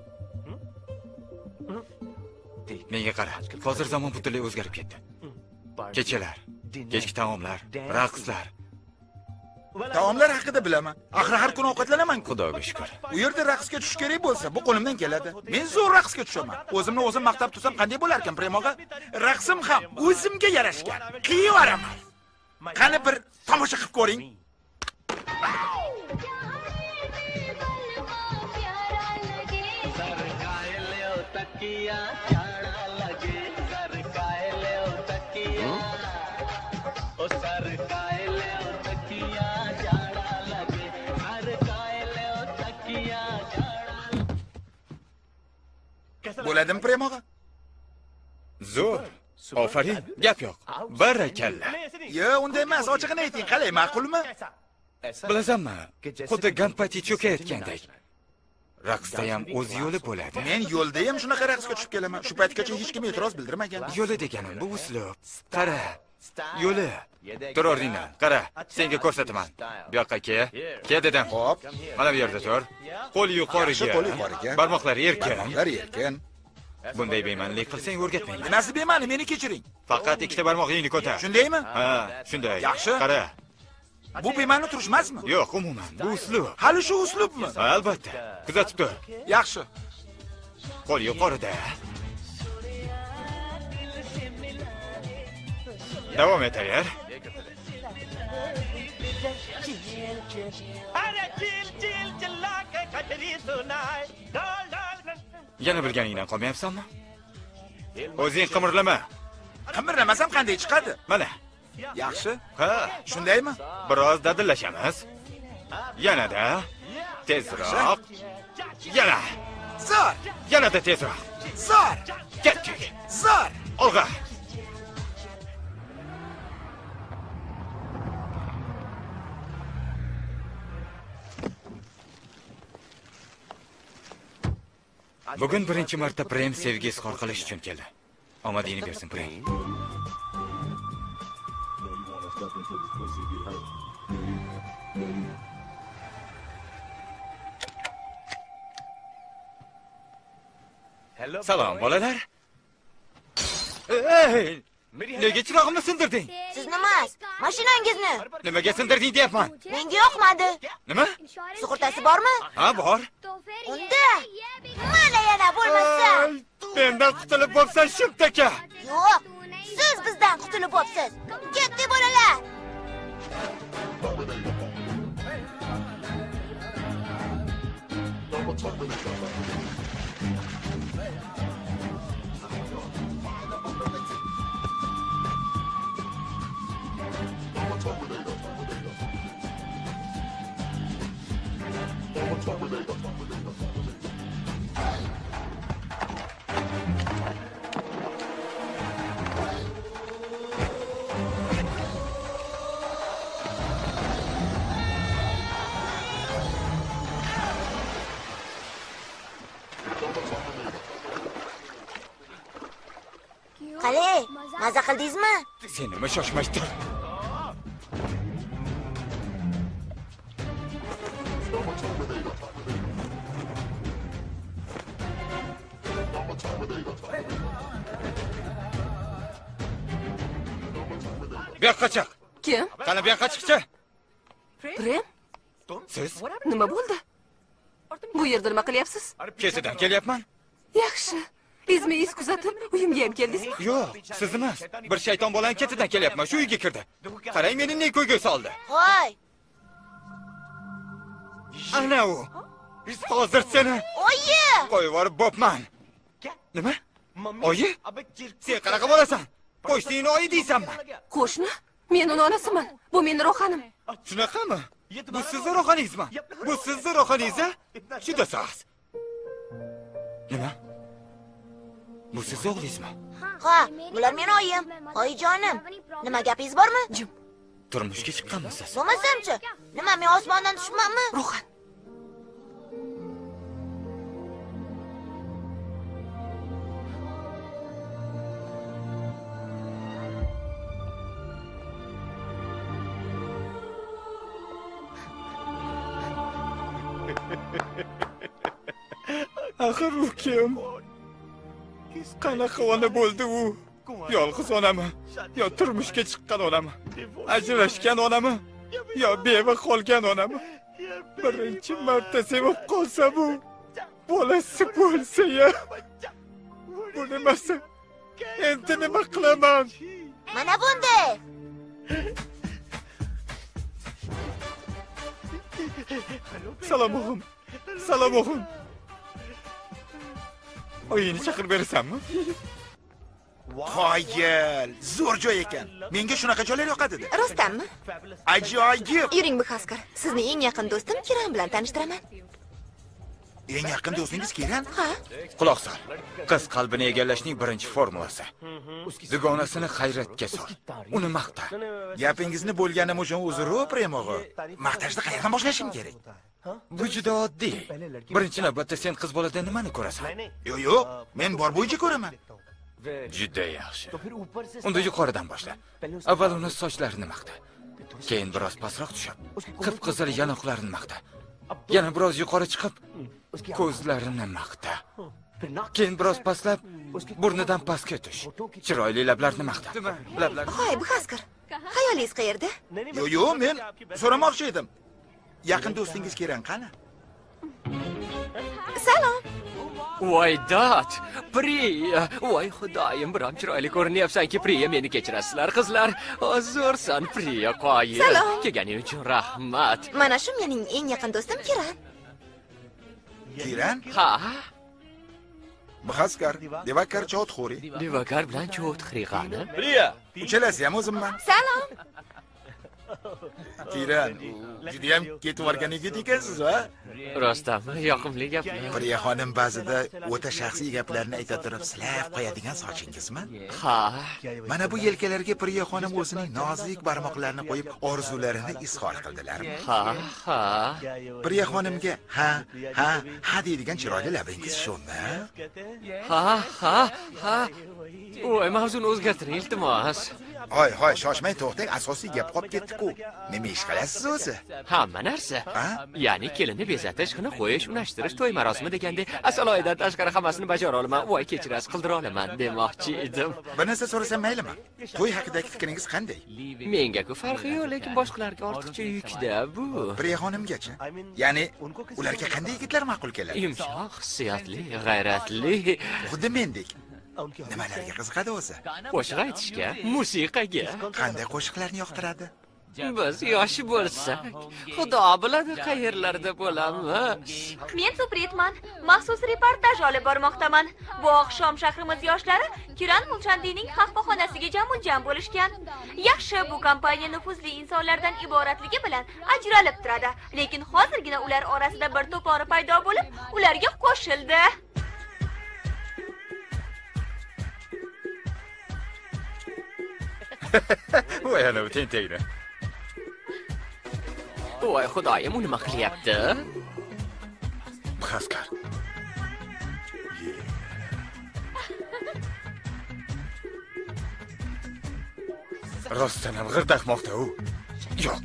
Menga qara. Hozir zamon butunlay o'zgarib ketdi. Kechalar, kechki taomlar, raqslar. Taomlar haqida bilaman. Axir har kuni ovqatlanaman-ku. Xudoga shukr. U yerda raqsga tushish kerak bo'lsa, bu qo'limdan keladi. Men zo'r raqsga tushaman. O'zimni o'zim maqtab tursam qanday bo'lar ekan, Premoga? Raqsim ham o'zimga yarashgan. Qiyvaraman. Qani bir tomosha qilib ko'ring. Bo'ladimi, Premoga? Zo'r. Ofarin, gap yo'q. Barakalla. Yo'q, unday emas, ochig'ini ayting, qalay, ma'qulmi? Bilasanmi? Xuddi Gampati cho'kayotgandek. Raqsda ham o'z yo'li bo'ladi. Men yo'lda ham shunaqa raqsga tushib kelaman. Shu paytgacha hech kim e'tiroz bildirmagan. Yo'li deganim bu uslub. Qara. Yo'li. Tur o'rningdan. Qara, senga ko'rsataman. Bu yoqqa kel. Kel dedim. Xo'p. Mana bu yerda tur. Qo'l yuqoriga. Barmoqlar erkin. Erkin. Bunday be'manilik qilsang o'rgatmayman. Nimasi bema'ni, meni kechiring. Faqat ikkita barmoqingni ko'tar. Shundaymi? Ha, shunday. Yaxshi. Qara. Bu bema'ni turish emasmi? Yo'q, umuman, bu uslub. Hali shu uslubmi? Albatta. Kuzatib tur. Yaxshi. Qo'l yuqorida. Davom et, agar. Yana bilganingdan qolmayapsanmi? O'zing qimirlama. Qimirlamasam qanday chiqadi? Mana. Yaxshi. Ha, shundaymi? Biroz dadillashamiz. Yanada tezroq. Yana. Zo'r. Yanada tezroq. Zo'r. Ketdik. Zo'r. Olg'a. Bugun birinchi marta Prem sevgi izhor qilish uchun keldi. Omadingni bersin, Prem. Salom, bolalar. Ey! Nega chirog'imni sindirding? Sizni emas, mashinangizni. Nimaga sindirding deyapman? Menga yoqmadi. Nima? Sug'urtasi bormi? Ha, bor. Unda mana yana bo'lmasa. Mendan qutulib bo'lsan, Shumtaka. Yo'q, siz bizdan qutulib bo'lsiz. Ketdi bolalar. Qale, maza qildingizmi? Sen nima shoshmay tur. Bu yoqqa chiq. Kim? Qani bu yoqqa chiqchi. Prem? Siz? Nima bo'ldi? Bu yerda nima qilyapsiz? Kesidan kelyapman. Yaxshi. Izmingiz kuzatib, uyimga ham keldingizmi? Yo'q, siz emas. Bir shayton bolani ketidan kelyapman. Shu uyga kirdi. Qarang, meni ne ko'yga soldi. Voy! Ana u. Hozir seni Oyi! qo'yib yuborib bo'pman. Nima? Oyi? Sen qanaqa bo'lasan? Qo'shning oyi deysanmi? Qo'shni? Men uni onasiman. Bu mening ro'xanim. Shunaqami? Bu sizning ro'xaningizmi? Bu sizning ro'xaningiz-a? Juda soz. Nima? Bu siz o'g'lingizmi? Ha, bular meni oyim. Oyijonim. Nima gapingiz bormi? Jim. Turmushga chiqqanmisiz? Bo'lmasam-chi? Nima, men osmondan tushibmanmi? Ro'xan. Axir u kim? Qanaqa ona bo'ldi u? Yolg'iz onami? Yo turmushga chiqqan onami? Ajrashgan onami? Yo beva qolgan onami? Birinchi marta sevib qolsa bu bolasi bo'lsa-ya. Bu nimasi? Endi nima qilaman? Mana bunday. Salom o'g'lim. Salom o'g'lim. Oyini chaqirib berasanmi? Qoyil, zo'r joy ekan. Menga shunaqa joylar yoqadi-da. Rostdanmi? Ajoyib. Yuring Buxaskar. Sizni eng yaqin do'stim Kiran bilan tanishtiraman. Eng yaqin do'stingiz Kiran? Ha? Quloq sol. Qiz qalbini egallashning birinchi formulasi. Dugonasini hayratga sol. Uni maqta. Gapingizni bo'lganim uchun uzr-u, Premog'i. Maqtashni qayerdan boshlashim kerak? Bu juda oddiy. Birinchi navbatda sen qiz bolada nimani ko'rasan? Yo'q, men bor bo'yicha ko'raman. Juda yaxshi. Unda yuqoridan boshla. Avval uni sochlarini maqta. Keyin biroz pastroq tushib, qip-qizil yanoqlarini maqta. Yana biroz yuqori chiqib, ko'zlarini maqta. Keyin biroz pastlab, burnidan pastga tush. Chiroyli lablarini maqta. Hoy, Buxaskar. Xayolingiz qayerda? Yo'q, men so'ramoqchi edim. Yaqin do'stingiz Kiran qani? Salom. Voy dod, Priya, voy xudoyim, biram chiroyli ko'rinyapsanki, Priya, meni kechirasizlar qizlar. Zo'rsan Priya, qoyil. Salom. Kelganing uchun rahmat. Mana shu mening eng yaqin do'stim Kiran. Kiran? Ha? Buxaskar, Devakar Chotxuri. Devakar bilan Chotxuri qani? Priya, uchalasi ham o'zimman. Salom. Kiran, juda ham ketib borgan yigit ekansiz, ha? Rostdanmi? Yoqimli gaplar. Priya xonim ba'zida o'ta shaxsiy gaplarni ayta turib silab qo'yadigan sochingizmi? Ha. Mana bu yelkalarga Priya xonim o'zining nozik barmoqlarini qo'yib, orzularini izhor qildilarmi? Ha, ha. Priya xonimga ha deydigan chiroyli labingiz shumi? Ha, ha, ha. Voy, mavzuni o'zgartiring, iltimos. Hoy, shoshmay to'xtang, asosiy gap qolib ketdi-ku. Nima ish qilasiz o'zi? Hamma narsa. Ya'ni kelinni bezatish, xina qo'yish, unashtirish, to'y marosimi degandek, asaloyidan tashqari hammasini bajara olaman. Voy, kechirasiz, qildira olaman demoqchi edim. Bir narsa so'rasam maylimi? To'y haqidagi fikringiz qanday? Menga-ku farqi yo'q, lekin boshqalarga ortiqcha yukda bu. Priya xonimgacha. Ya'ni ularga qanday yigitlar ma'qul keladi? Yumshoq, hissiyotli, g'ayratli. Xuddi mendek. Nimalarga qiziqadi o'zi? Qo'shiq aytishga, musiqaga. Qanday qo'shiqlarni yoqtiradi? Biz yosh bo'lsak, Xudo biladi qayerlarda bo'lamiz. Men Supretman, maxsus reportaj olib bormoqdaman. Bu oqshom shahrimiz yoshlari Kiran Mulchandiyning qahvaxonasiga jam bo'lishgan. Yaxshi, bu kompaniya nufuzli insonlardan iboratligi bilan ajralib turadi, lekin hozirgina ular orasida bir to'pori paydo bo'lib, ularga qo'shildi. Voy ana bu tentakni. Voy xudoyim, u nima qilyapti? Xaskar. Rostdan ham g'irdaqmoqda u. Yo'q.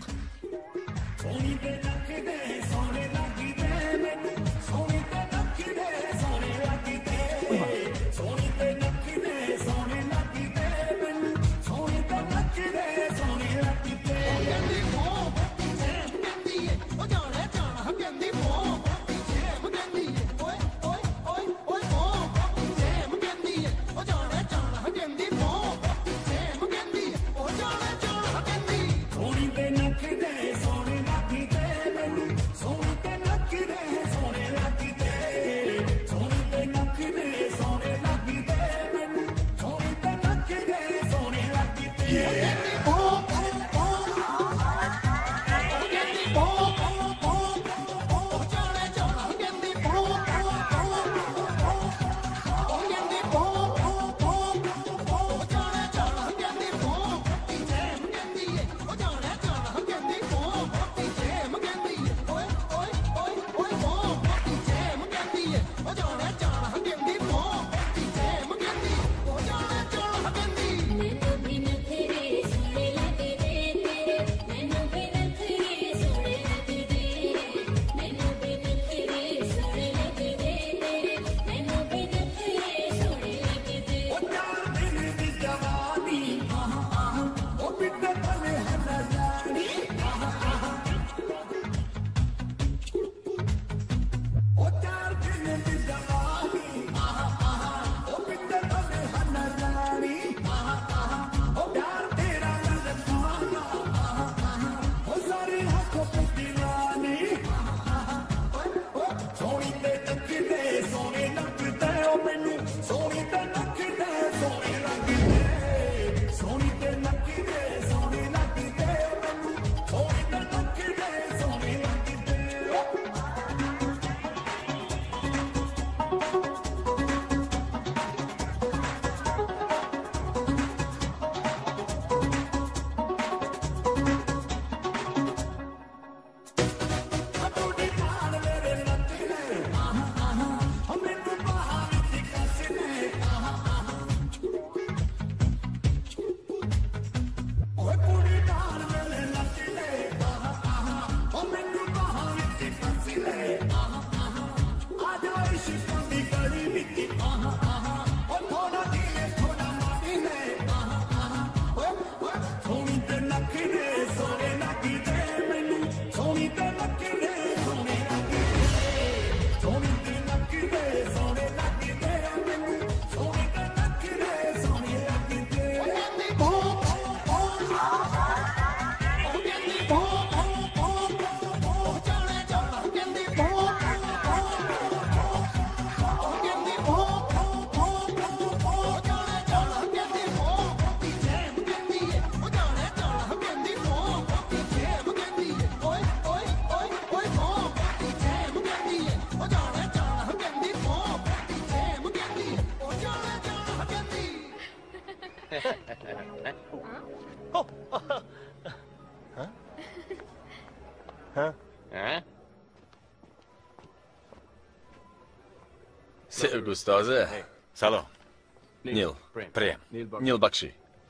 Sevgi ustozi. Salom. Nil. Prem. Nil Bakshi.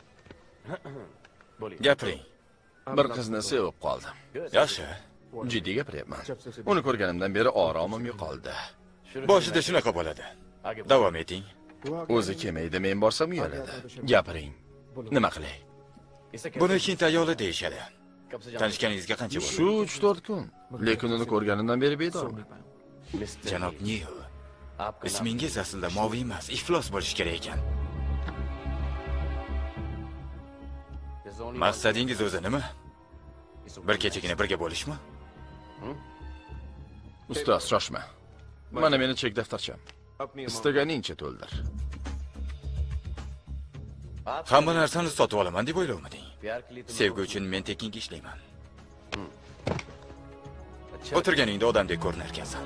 Gapiring. Bir qizni sevib qoldim. Yaxshi. Jiddiy gapiryapman. Uni ko'rganimdan beri oromim yo'qoldi. Boshida shunaqa bo'ladi. Davom eting. O'zi kelmaydi, men borsam uyaladi. Gapiring. Nima qilay? Buni ikkinchi ayoli deyishadi. Tanishganingizga qancha bo'ldi? Shu 3-4 kun. Lekin uni ko'rganimdan beri bedorman. Janob Nil, ismingiz aslida Moviy emas, iflos bo'lishi kerak ekan. Maqsadingiz o'zi nima? Bir kechagina birga bo'lishmi? Ustoz, shoshma. Mana meni chek daftarcham. Istaganingcha to'ldir. Hamma narsani sotib olaman deb o'ylovmiding? Sevgi uchun men tekinga ishlayman. O'tirganingda odamdek ko'rinar ekansan.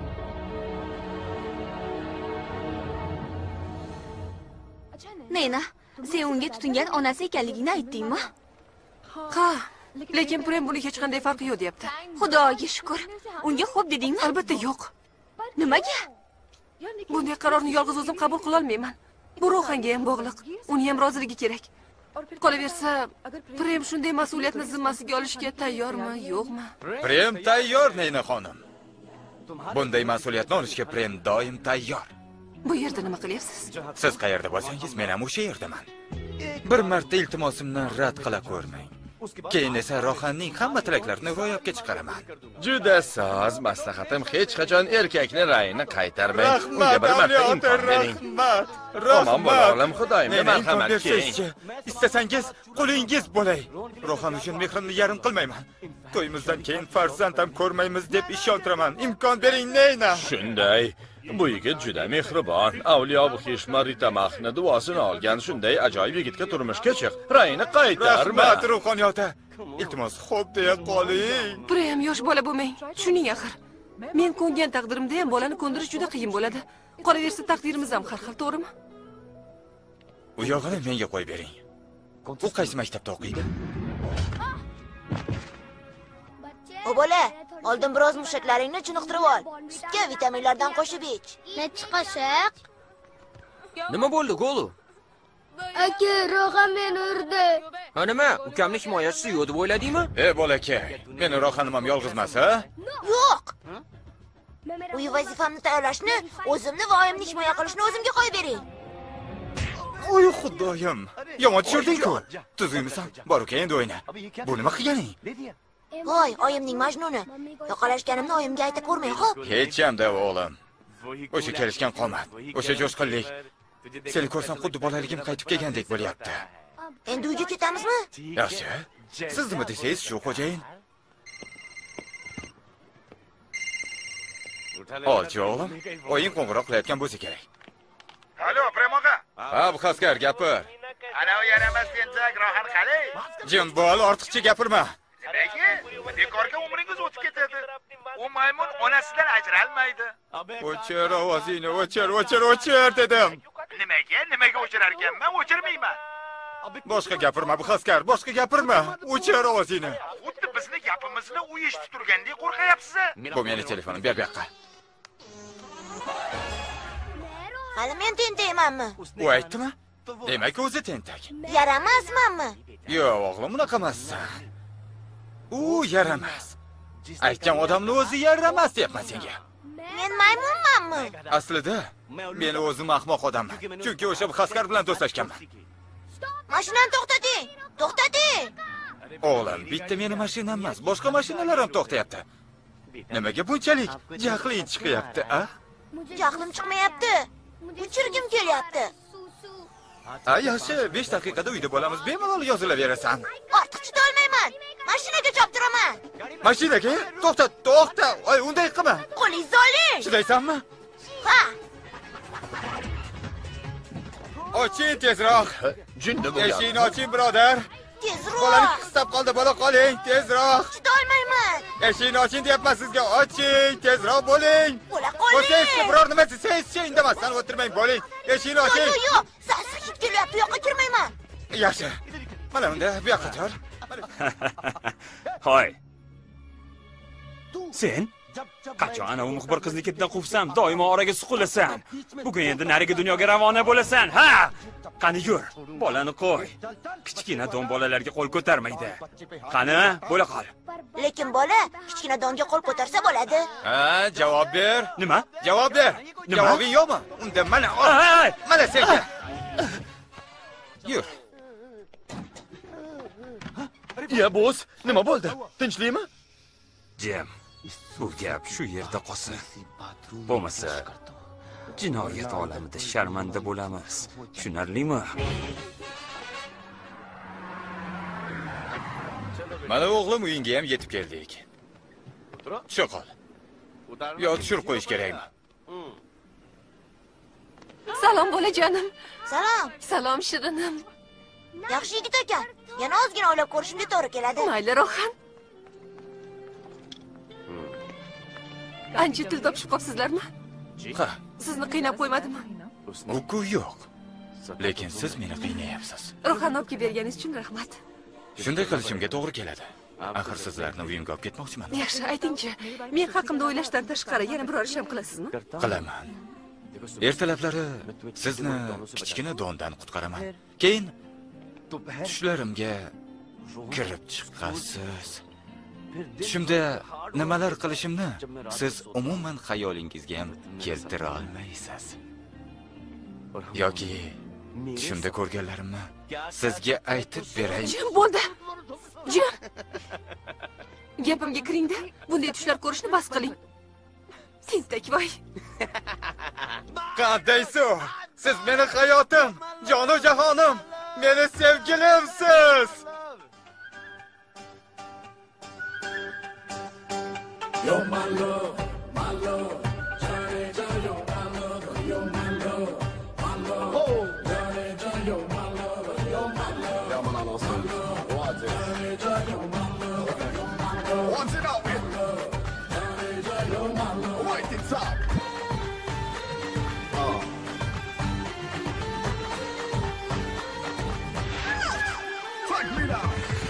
Nena, sen unga tutingan onasi ekanligingni aytdingmi? Ha, lekin Prem buni hech qanday farqi yo'q deyapti. Xudoga shukr. Unga xo'p dedingmi? Albatta yo'q. Nimaga? Bunday qarorni yolg'iz o'zim qabul qila olmayman. Bu ruhanga ham bog'liq. Uni ham roziligi kerak. Qolaversa, Prem shunday mas'uliyatni zimmasiga olishga tayyormi, yo'qmi? Prem tayyor, Neyna xonim. Bunday mas'uliyatni olishga Prem doim tayyor. Bu yerda nima qilyapsiz? Siz qayerda bo'lsangiz, men ham o'sha yerdaman. Bir marta iltimosimdan rad qila ko'rmang. Keyin esa Rohanning hamma tilaklarini ro'yobga chiqaraman. Juda soz, maslahatim hech qachon erkakni ra'yini qaytarmang. Unga bir marta imkon bering. Omon bo'ling, Xudoyimga marhamat qiling. Istasangiz qo'lingiz bo'lay. Rohan uchun mehrimni yarim qilmayman. To'yimizdan keyin farzand ham ko'rmaymiz deb ishontiraman. Imkon bering, Neyna. Shunday. Bu yigit juda mehribon. Avliyo Buxishma Ritamahni duosini olgan shunday ajoyib yigitga turmushga chiq. Ra'yini qaytarma. Rahmat, ruhoniyota. Iltimos, xo'p deya qoling. Prem yosh bola bo'lmang. Shuning axir. Men ko'ngan taqdirimda ham bolani ko'ndirish juda qiyin bo'ladi. Qolaversa taqdirimiz ham har xil, to'g'rimi? U yog'ini menga qo'yib bering. U qaysi maktabda o'qiydi? O bola, oldin biroz mushaklaringni chiniqtirib ol. Sutga vitaminlardan qo'shib ich. Necha qoshiq? Nima bo'ldi, Golu? Aka, Rohan meni urdi. Ha nima, ukamning himoyachisi yo'q deb o'yladingmi? Bolakay, meni Rohanim ham yolg'izmas, ha? Yo'q. Uy vazifamni tayyorlashni, o'zimni va oyimni himoya qilishni o'zimga qo'yib bering. Oy xudoyim. Yomon tushirding-ku. Tuzuymisan? Bor uka, endi o'yna. Bu nima qilganing? Voy, oyimning majnuni. Yoqalashganimni oyimga ayta ko'rmang, xo'p? Hech ham-da o'g'lim. O'sha kelishgan qomat, o'sha jo'shqinlik. Seni ko'rsam xuddi bolaligim qaytib kelgandek bo'lyapti. Endi uyga ketamizmi? Yaxshi. Siz nima desangiz shu, xo'jayin. Olchi o'g'lim, o'yin qo'ng'iroq qilayotgan bo'lsa kerak. Alo, Premoga. Ha, Buxaskar, gapir. Ana u yaramas tentak Rohan qalay? Jim bo'l, ortiqcha gapirma. Nimaga? Bekorga umringiz o'tib ketadi. U maymun onasidan ajralmaydi. O'chir ovozingni, o'chir dedim. Nimaga o'chirar ekanman? O'chirmayman. Boshqa gapirma, Buxaskar, boshqa gapirma. O'chir ovozingni. Xuddi bizni gapimizni u eshitib turgandek qo'rqayapsiz. Bu meni telefonim, ber bu yoqqa. Hali men tentakmanmi? U aytdimi? Demak, o'zi tentak. Yaramasmanmi? Yo'q, o'g'lim, unaqa emassan. U yaramas. Aytgan odamni o'zi yaramas deyapman senga. Men maymunmanmi? Aslida men o'zim ahmoq odamman. Chunki o'sha Buxaskar bilan do'stlashganman. Mashinani to'xtating! To'xtating! O'g'lim, bitta meni mashinam emas, boshqa mashinalar ham to'xtayapti. Nimaga bunchalik jahling chiqyapti, a? Jahlim chiqmayapti. Uchirgim kelyapti. Yaxshi, 5 daqiqada uyda bo'lamiz, bemalol yozilaverasan. Ortiq chidolmayman. Mashinaga choptiraman. Mashinaga? To'xta. Oy, unday qilma. Qo'lingizni oling. Chidaysanmi? Ha. Oching tezroq. Jinni bo'lgan. Eshikni oching, birodar. Tezroq. Bolani qistab qoldi, bola qoling, tezroq. Chidolmayman. Eshikni oching deyapman sizga. Oching, tezroq bo'ling. Bo'la qoling. O'zingizga biror nima desangiz, indamasdan o'tirmang, bo'ling. Eshikni oching. Yo'q, sassiq hid kelyapti, yoqqa kirmayman. Yaxshi. Mana unda bu yoqqa tur. Hoy. Sen qachon ana u muxbir qizni ketidan quvsam, doimo oraga suqulasan. Bugun endi narigi dunyoga ravona bo'lasan, ha? Qani yur, bolani qo'y. Kichkina don bolalarga qo'l ko'tarmaydi. Qani, bo'la qol. Lekin bola kichkina donga qo'l ko'tarsa bo'ladi. Ha, javob ber. Nima? Javob ber. Javobing yo'qmi? Unda mana ol. Mana senga. Yur. Ya bo'z, nima bo'ldi? Tinchlikmi? Jim, bu gap shu yerda qolsin. Bo'lmasa jinoyat olamida sharmanda bo'lamiz. Tushunarlimi? Mana o'g'lim uyingga ham yetib keldik. Tusha qol. Yo tushirib qo'yish kerakmi? Salom bolajonim. Salom. Salom Shirinim. Yaxshi yigit ekan. Yana ozgina o'ylab ko'rishimga to'g'ri keladi. Mayli, Rohan. Ancha til topishib qolibsizlarmi? Ha, Sizni qiynab qo'ymadimmi? u yo'q. Lekin siz meni qiynayapsiz. Rohan olib berganingiz uchun rahmat. Shunday qilishimga to'g'ri keladi. Axir sizlarni uyimga olib ketmoqchiman. Yaxshi, aytingchi, men haqimda o'ylashdan tashqari yana biror ish ham qilasizmi? Qilaman. Ertalablari sizni kichkina dondan qutqaraman. Keyin tushlarimga kirib chiqasiz. Tushimda nimalar qilishimni siz umuman xayolingizga ham keltira olmaysiz. Yoki tushimda ko'rganlarimni sizga aytib beray. Jim bo'ldi. Jim. Gapimga kiringda. Bunday tushlar ko'rishni bas qiling. Tentakvoy. Qandaysiz? Siz meni hayotim, jonu jahonim, meni sevgilimsiz. You're my love, my love. You're my love, you're my love, my love. Oh, you're my love, you're my love. Yeah, man, I know some. Watch it. You're my love, you're my love. Watch it out, man. You're my love. Right to top. Take me down.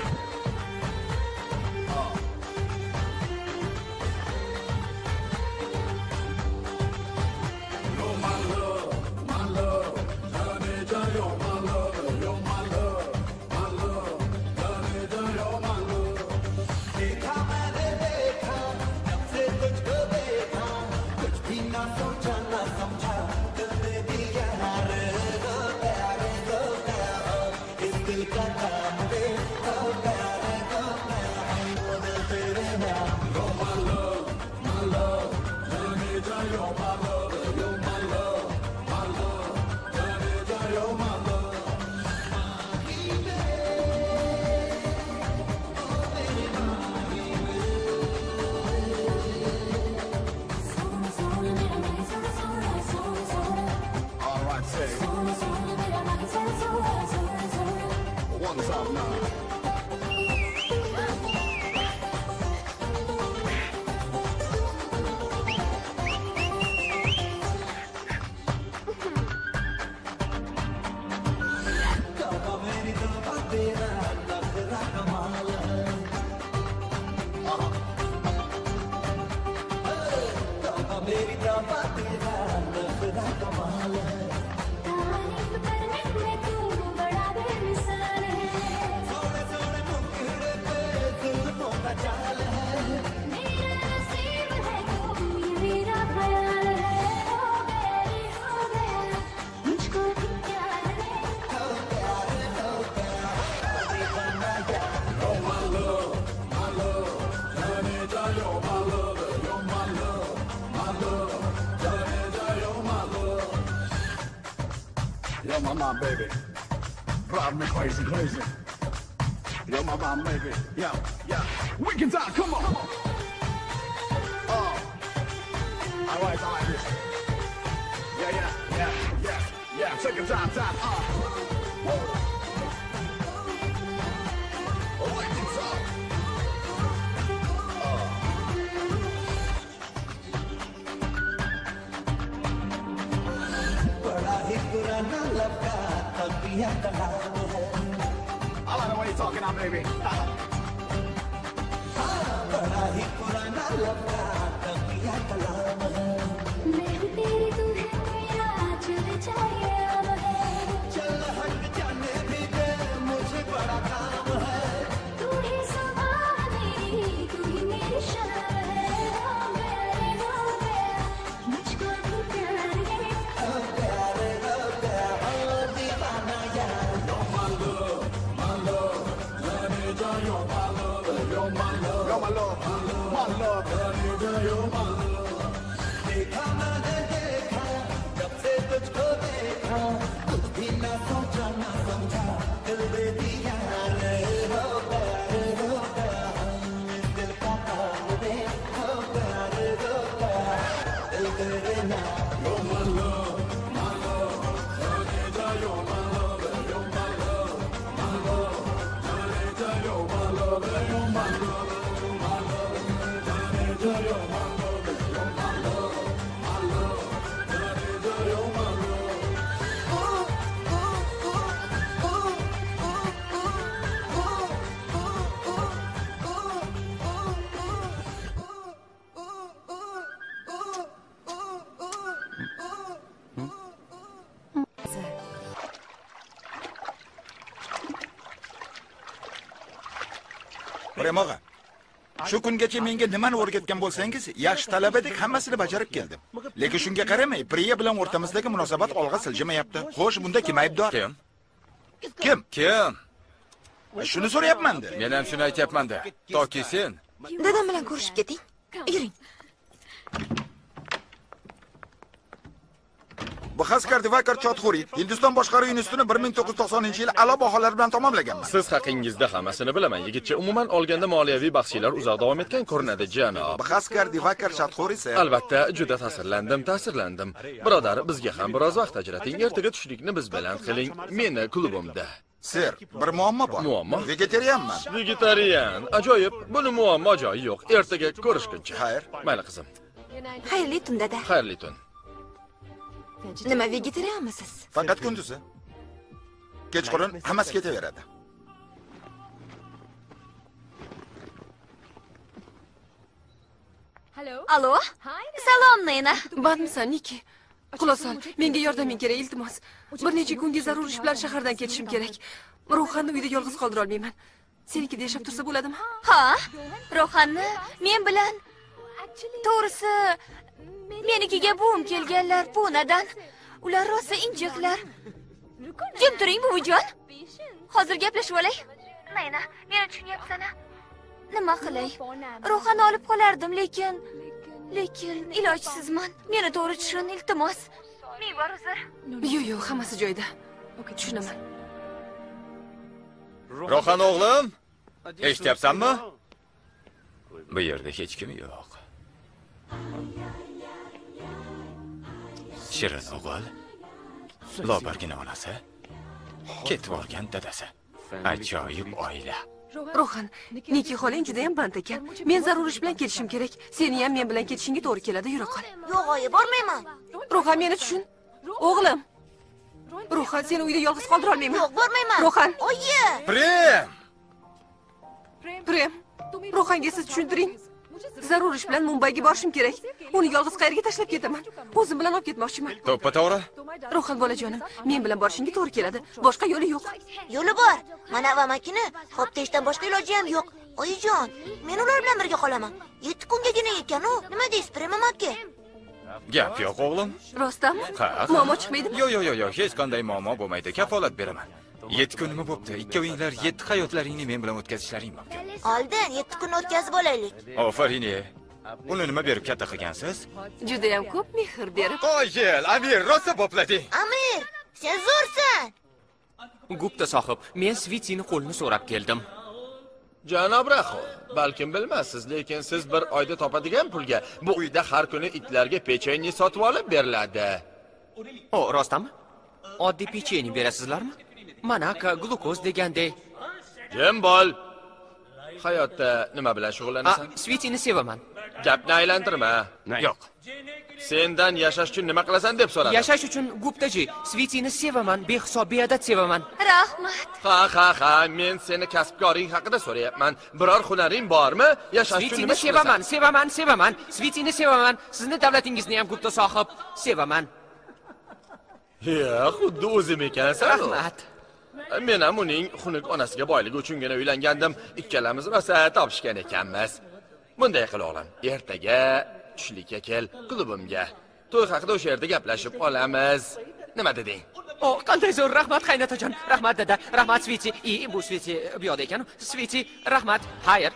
You're my mom, baby. Drive me crazy, crazy. You're my mom, baby. Yeah, yeah. We can talk, come on. Oh. All right, this. Yeah. Take your time. Whoa. We can talk. I like the way you're talking now, baby. Prem og'a, shu kungacha menga nimani o'rgatgan bo'lsangiz, yaxshi talabadek hammasini bajarib keldim. Lekin shunga qaramay, Priya bilan o'rtamizdagi munosabat olg'a siljimayapti. Xo'sh, bunda kim aybdor? Kim? Shuni so'rayapman-da. Men ham shuni aytyapman-da. Toki sen Dadam bilan ko'rishib keting. Yuring. Bu Xaskar Divakar Chodxuri Hindiston boshqaruv institutini 1990-yil a'lo baholar bilan tamomlaganman. Siz haqingizda hammasini bilaman. Yigitcha umuman olganda moliyaviy bahslar uzoq davom etgan ko'rinadi, janob. Bu Xaskar Divakar Chodxuri esa albatta juda ta'sirlandim. Birodar, bizga ham biroz vaqt ajrating. Ertaga tushlikni biz bilan qiling. Meni klubimda. Sir, bir muammo bor. Muammo? Vegetarianman. Vegetarian. Ajoyib. Buni muammo joyi yo'q. Ertaga ko'rishguncha. Xayr. Mayli qizim. Xayrli tun, dada. Xayrli tun. Nima vegetarianmisiz? Faqat kunduzi. Kechqurun hammasi ketaveradi. Alo? Salom, Nayna. Bandmisan, Niki? Quloq sol, menga yordaming kerak, iltimos. Bir necha kunga zarur ish bilan shahardan ketishim kerak. Ruhanni uyda yolg'iz qoldira olmayman. Senikida yashab tursa bo'ladimi? Ha? Ruhanni men bilan to'g'risi menikiga buvim kelganlar Punadan. Ular rosa injiqlar. Jim turing, buvijon. Hozir gaplashib olay. Nayna, meni tushunyapsan-a? Nima qilay? Ruhanni olib qolardim, lekin ilojsizman. Meni to'g'ri tushun, iltimos. Ming bor uzr. Yo'q, hammasi joyida. Tushunaman. Rohan o'g'lim, eshityapsanmi? Bu yerda hech kim yo'q. Shirin o'g'il, lobargina onasi, ketib olgan dadasi. Ajoyib oila. Rohan, Niki xolang juda ham band ekan. Men zarur ish bilan ketishim kerak. Seni ham men bilan ketishingga to'g'ri keladi, yura qol. Yo'q, oyi, bormayman. Rohan, meni tushun. O'g'lim. Rohan, seni uyda yolg'iz qoldira olmayman. Yo'q, bormayman. Rohan. Oyi! Prem. Rohanga siz tushuntiring. Zarur ish bilan Mumbayga borishim kerak. Uni yolg'iz qayerga tashlab ketaman? O'zim bilan olib ketmoqchiman. To'ppa-to'g'ri. Rohan bolajonim, men bilan borishingga to'g'ri keladi. Boshqa yo'li yo'q. Yo'li bor. Mana amakini xopteshdan boshqa iloji ham yo'q. Oyijon, men ular bilan birga qolaman. 7 kungagina ekan-u. Nima deysiz, Prem aka? Gap yo'q, o'g'lim. Rostdanmi? Ha. Muammo chiqmaydimi? Yo'q, hech qanday muammo bo'lmaydi. Kafolat beraman. 7 kun nima bo'pti? Ikkovinglar 7 hayotlaringni men bilan o'tkazishlaring mumkin. Oldin 7 kun o'tkazib olaylik. Ofarin. Uni nima berib katta qilgansiz? Juda ham ko'p mehr berib. Qo'yil, Amir, rosa boplading. Amir, sen zo'rsan. Gupta sohib, men Svitini qo'lini so'rab keldim. Janob Rahul, balkim bilmaysiz, lekin siz bir oyda topadigan pulga bu uyda har kuni itlarga pechenye sotib olib beriladi. O, rostami? Oddiy pechenye berasizlarmi? Mana glukoz degandek. Jim bo'l. Hayotda nima bilan shug'ullanasan? Svitini sevaman. Gapni aylantirma. Yo'q. Sendan yashash uchun nima qilasan deb so'radim. Yashash uchun Guptaji, Svitini sevaman, behisob beadad sevaman. Rahmat. Ha, men seni kasbkoring haqida so'rayapman. Biror hunaring bormi? Yashash uchun nima sevaman, sevaman. Svitini sevaman. Sizni davlatingizni ham Gupta sohib sevaman. Xuddi o'zim ekansan. Rahmat. Men ham uning xunuk onasiga boyligi uchungina uylangandim. Ikkalamiz rosa topishgan ekanmiz. Bunday qil o'g'lim. Ertaga tushlikka kel klubimga. To'y haqida o'sha yerda gaplashib olamiz. Nima deding? O, qanday zo'r, rahmat qaynatajon. Rahmat dada, rahmat Sviti. Bu Sviti bu yoqda ekan. Sviti, rahmat. Xayr.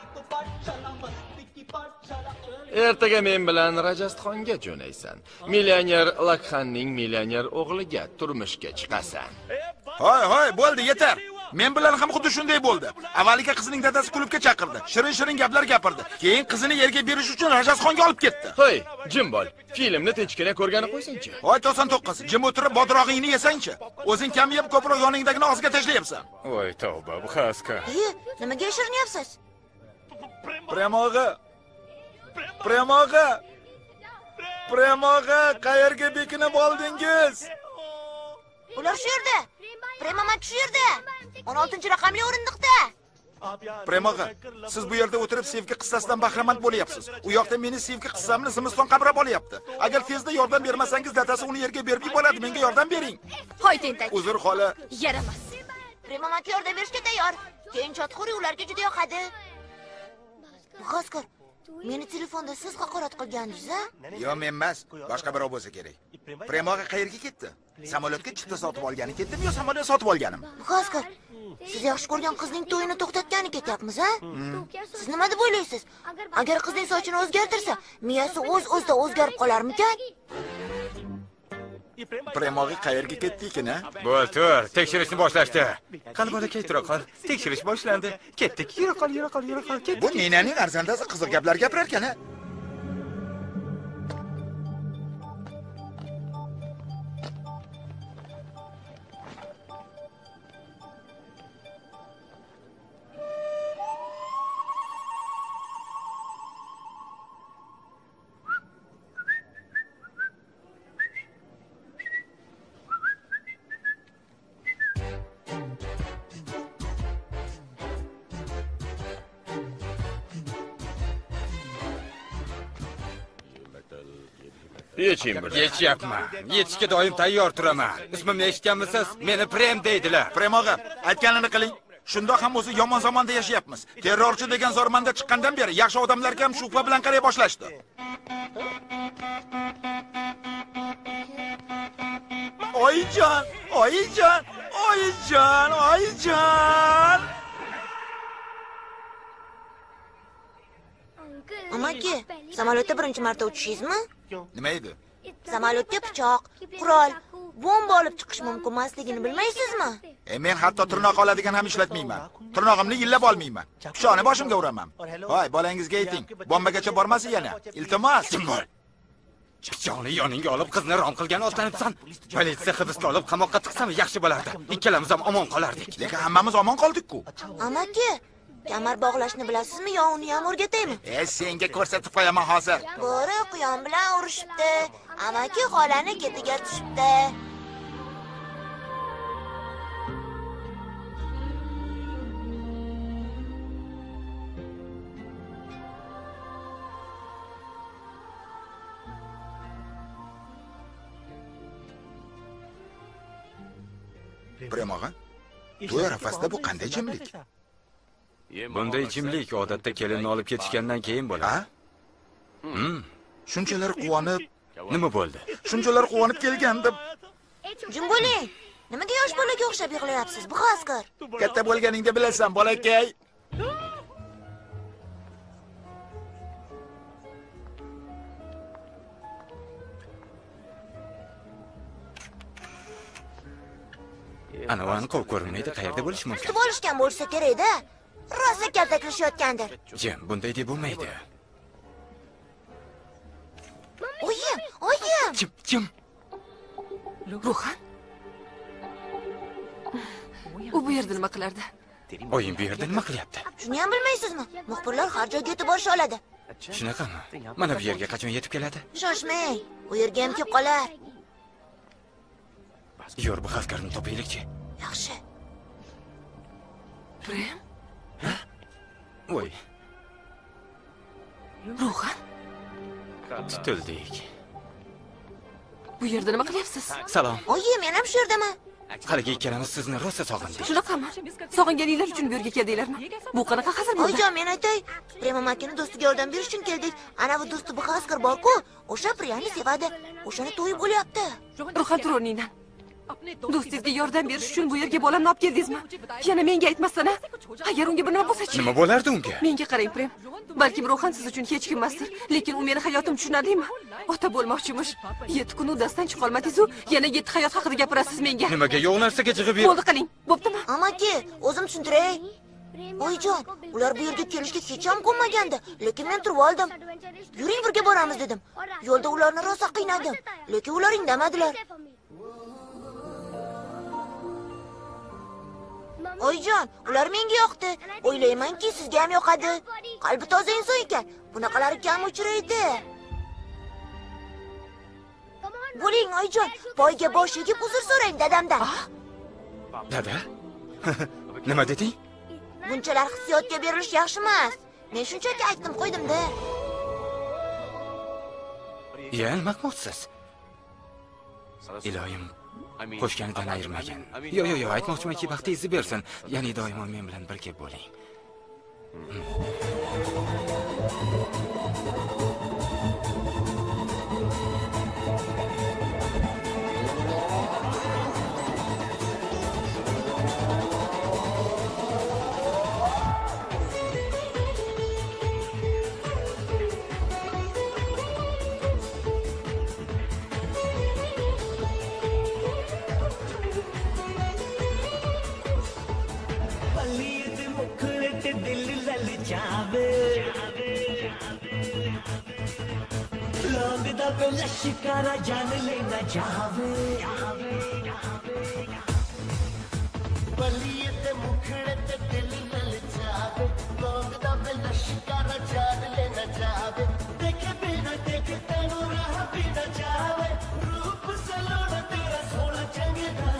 Ertaga men bilan Rajastxonga jo'naysan. Millioner Lakhanning millioner o'g'liga turmushga chiqasan. Hoy, bo'ldi, yetar. Men bilan ham xuddi shunday bo'ldi. Avvaliga qizining dadasi klubga chaqirdi. Shirin-shirin gaplar gapirdi. Keyin qizini yerga berish uchun Rajasxonga olib ketdi. Hoy, jim bo'l. Filmni tinchgina ko'rgani qo'ysangchi. Voy, to'san to'qqiz. Jim o'tirib bodrog'ingni yesangchi. O'zing kam yeb, ko'proq yoningdagini og'ziga tashlayapsan. Voy, tavba, bu xaska. Nimaga yashirinyapsiz? Premog'a, qayerga bekinib oldingiz? Ular shu yerda. Premamat shu yerda. 16-raqamli o'rindiqda. Premog'a, siz bu yerda o'tirib sevgi qissasidan bahramand bo'lyapsiz. U yoqda meni sevgi qissamni zimiston qabrab olyapti. Agar tezda yordam bermasangiz, dadasi uni yerga berib yuboradi. Menga yordam bering. Hoy, tentak. Uzr, xola. Yaramas. Premamat yordam berishga tayyor. Keyin chotxo'ri ularga juda yoqadi. Xaskar, meni telefonda siz haqorat qilgandingiz, a? Yo'q, men emas, boshqa birov bo'lsa kerak. Premog'a qayerga ketdi? Samolyotga chipta sotib olgani ketdimi yo samolyot sotib olganim? Xaskar, siz yaxshi ko'rgan qizning to'yini to'xtatgani ketyapmiz, a? Siz nima deb o'ylaysiz? Agar qizning sochini o'zgartirsa, miyasi o'z-o'zidan o'zgarib qolarmikan? Premog'a qayerga ketdi ekan, a? Bo'ltur, tekshirishni boshlashdi. Qani bola keyinroq qol. Tekshirish boshlandi. Ketdik. Yura qol, ketdik. Bu nenaning arzandasi qiziq gaplar gapirar ekan-a? Yechyapman. Yetishga doim tayyor turaman. Ismimni eshitganmisiz? Meni Prem deydilar. Premog'a, aytganini qiling. Shundoq ham o'zi yomon zamonda yashayapmiz. Terrorchi degan zormanda chiqqandan beri yaxshi odamlarga ham shubha bilan qaray boshlashdi. Oyijon! Amaki, samolyotda birinchi marta uchishingizmi? Nima edi? Samolyotga pichoq, qurol, bomba olib chiqish mumkin emasligini bilmaysizmi? Men hatto tirnoq oladigan ham ishlatmayman. Tirnog'imni yillab olmayman. Pichoqni boshimga uraman. Voy, bolangizga ayting, bombagacha bormasin yana. Iltimos. Kim bor? Pichoqni yoningga olib qizni rom qilgan otlanibsan. Politsiya hibsga olib qamoqqa tiqsam yaxshi bo'lardi. Ikkalamiz ham omon qolardik. Lekin hammamiz omon qoldik-ku. Amaki, kamar bog'lashni bilasizmi yo uni ham o'rgataymi? Senga ko'rsatib qo'yaman hozir. Bo'ri quyon bilan urushibdi. Amaki xolani ketiga tushibdi. Premog'a, to'y arafasida bu qanday jimlik? Bunday jimlik odatda kelinni olib ketishgandan keyin bo'ladi. Shunchalar quvonib, nima bo'ldi? Shunchalar quvonib kelgandim. Jim bo'ling. Nimaga yosh bolaga o'xshab yig'layapsiz? Bu Xaskar. Katta bo'lganingda bilasan, bolakay. Anavan qov ko'rinmaydi, qayerda bo'lish mumkin? Kutib olishgan bo'lsa kerak-da. Rosa kaltaklashayotgandir. Jim, bunday deb bo'lmaydi. Oyim. Jim. Ruhan. U bu yerda nima qilardi? Oyim bu yerda nima qilyapti? Shuni ham bilmaysizmi? Muxbirlar har joyga yetib borisha oladi. Shunaqami? Mana bu yerga qachon yetib keladi? Shoshmang. U yerga ham kelib qolar. Yur, bu Xaskarni topaylik-chi. Yaxshi. Prem? Voy. Ruhan? Tutildik. Bu yerda nima qilyapsiz? Salom. Oyim, men ham shu yerdaman. Haligi ikkalamiz sizni rosa sog'indik. Shunaqami? Sog'inganinglar uchun bu yerga keldinglarmi? Bu qanaqa hazil bo'ldi? Oyijon, men aytay, Prema makini do'stiga yordam berish uchun keldik. Ana bu do'sti bu Xaskar bor-ku, o'sha Priyani sevadi. O'shani to'y bo'lyapti. Ruhan, tur o'rningdan. Do'stingizga yordam berish uchun bu yerga bolamni olib keldingizmi? Yana menga aytmasdan-a? Agar unga bir nima bo'lsa-chi? Nima bo'lardi unga? Menga qarang, Prem. Balki Rohan siz uchun hech kim emasdir, lekin u meni hayotim tushunadimi? Ota bo'lmoqchimish. 7 kun udasidan chiqolmadingiz-ku, yana 7 hayot haqida gapirasiz menga. Nimaga yo'q narsaga jig'ib ber? Bo'ldi, qiling. Bo'ptimi? Amaki, o'zim tushuntiray. Oyijon, ular bu yerga kelishga hech ham ko'nmagandi, lekin men turib oldim. Yuring birga boramiz dedim. Yo'lda ularni rosa qiynadim, lekin ular indamadilar. Oyijon, ular menga yoqdi. O'ylaymanki, sizga ham yoqadi. Qalbi toza inson ekan. Bunaqalari kam uchraydi. Bo'ling, oyijon, poyga bosh egib uzr so'rang dadamdan. Dada? Nima deding? Bunchalar hissiyotga berilish yaxshi emas. Men shunchaki aytdim qo'ydim-da. Ya, nima qilmoqchisiz? Iloyim qo'shganidan ayirmagin. Yo'q, aytmoqchimanki, baxtingizni bersin. Ya'ni doimo men bilan birga bo'ling. Shikara जान लेना चाहे बलिए ते मुखड़े ते दिल ललचावे लोग दा बिल शिकारा जान लेना चाहे देखे बिना देखे तेनू राह भी न जावे रूप सलोना तेरा सोना चंगदा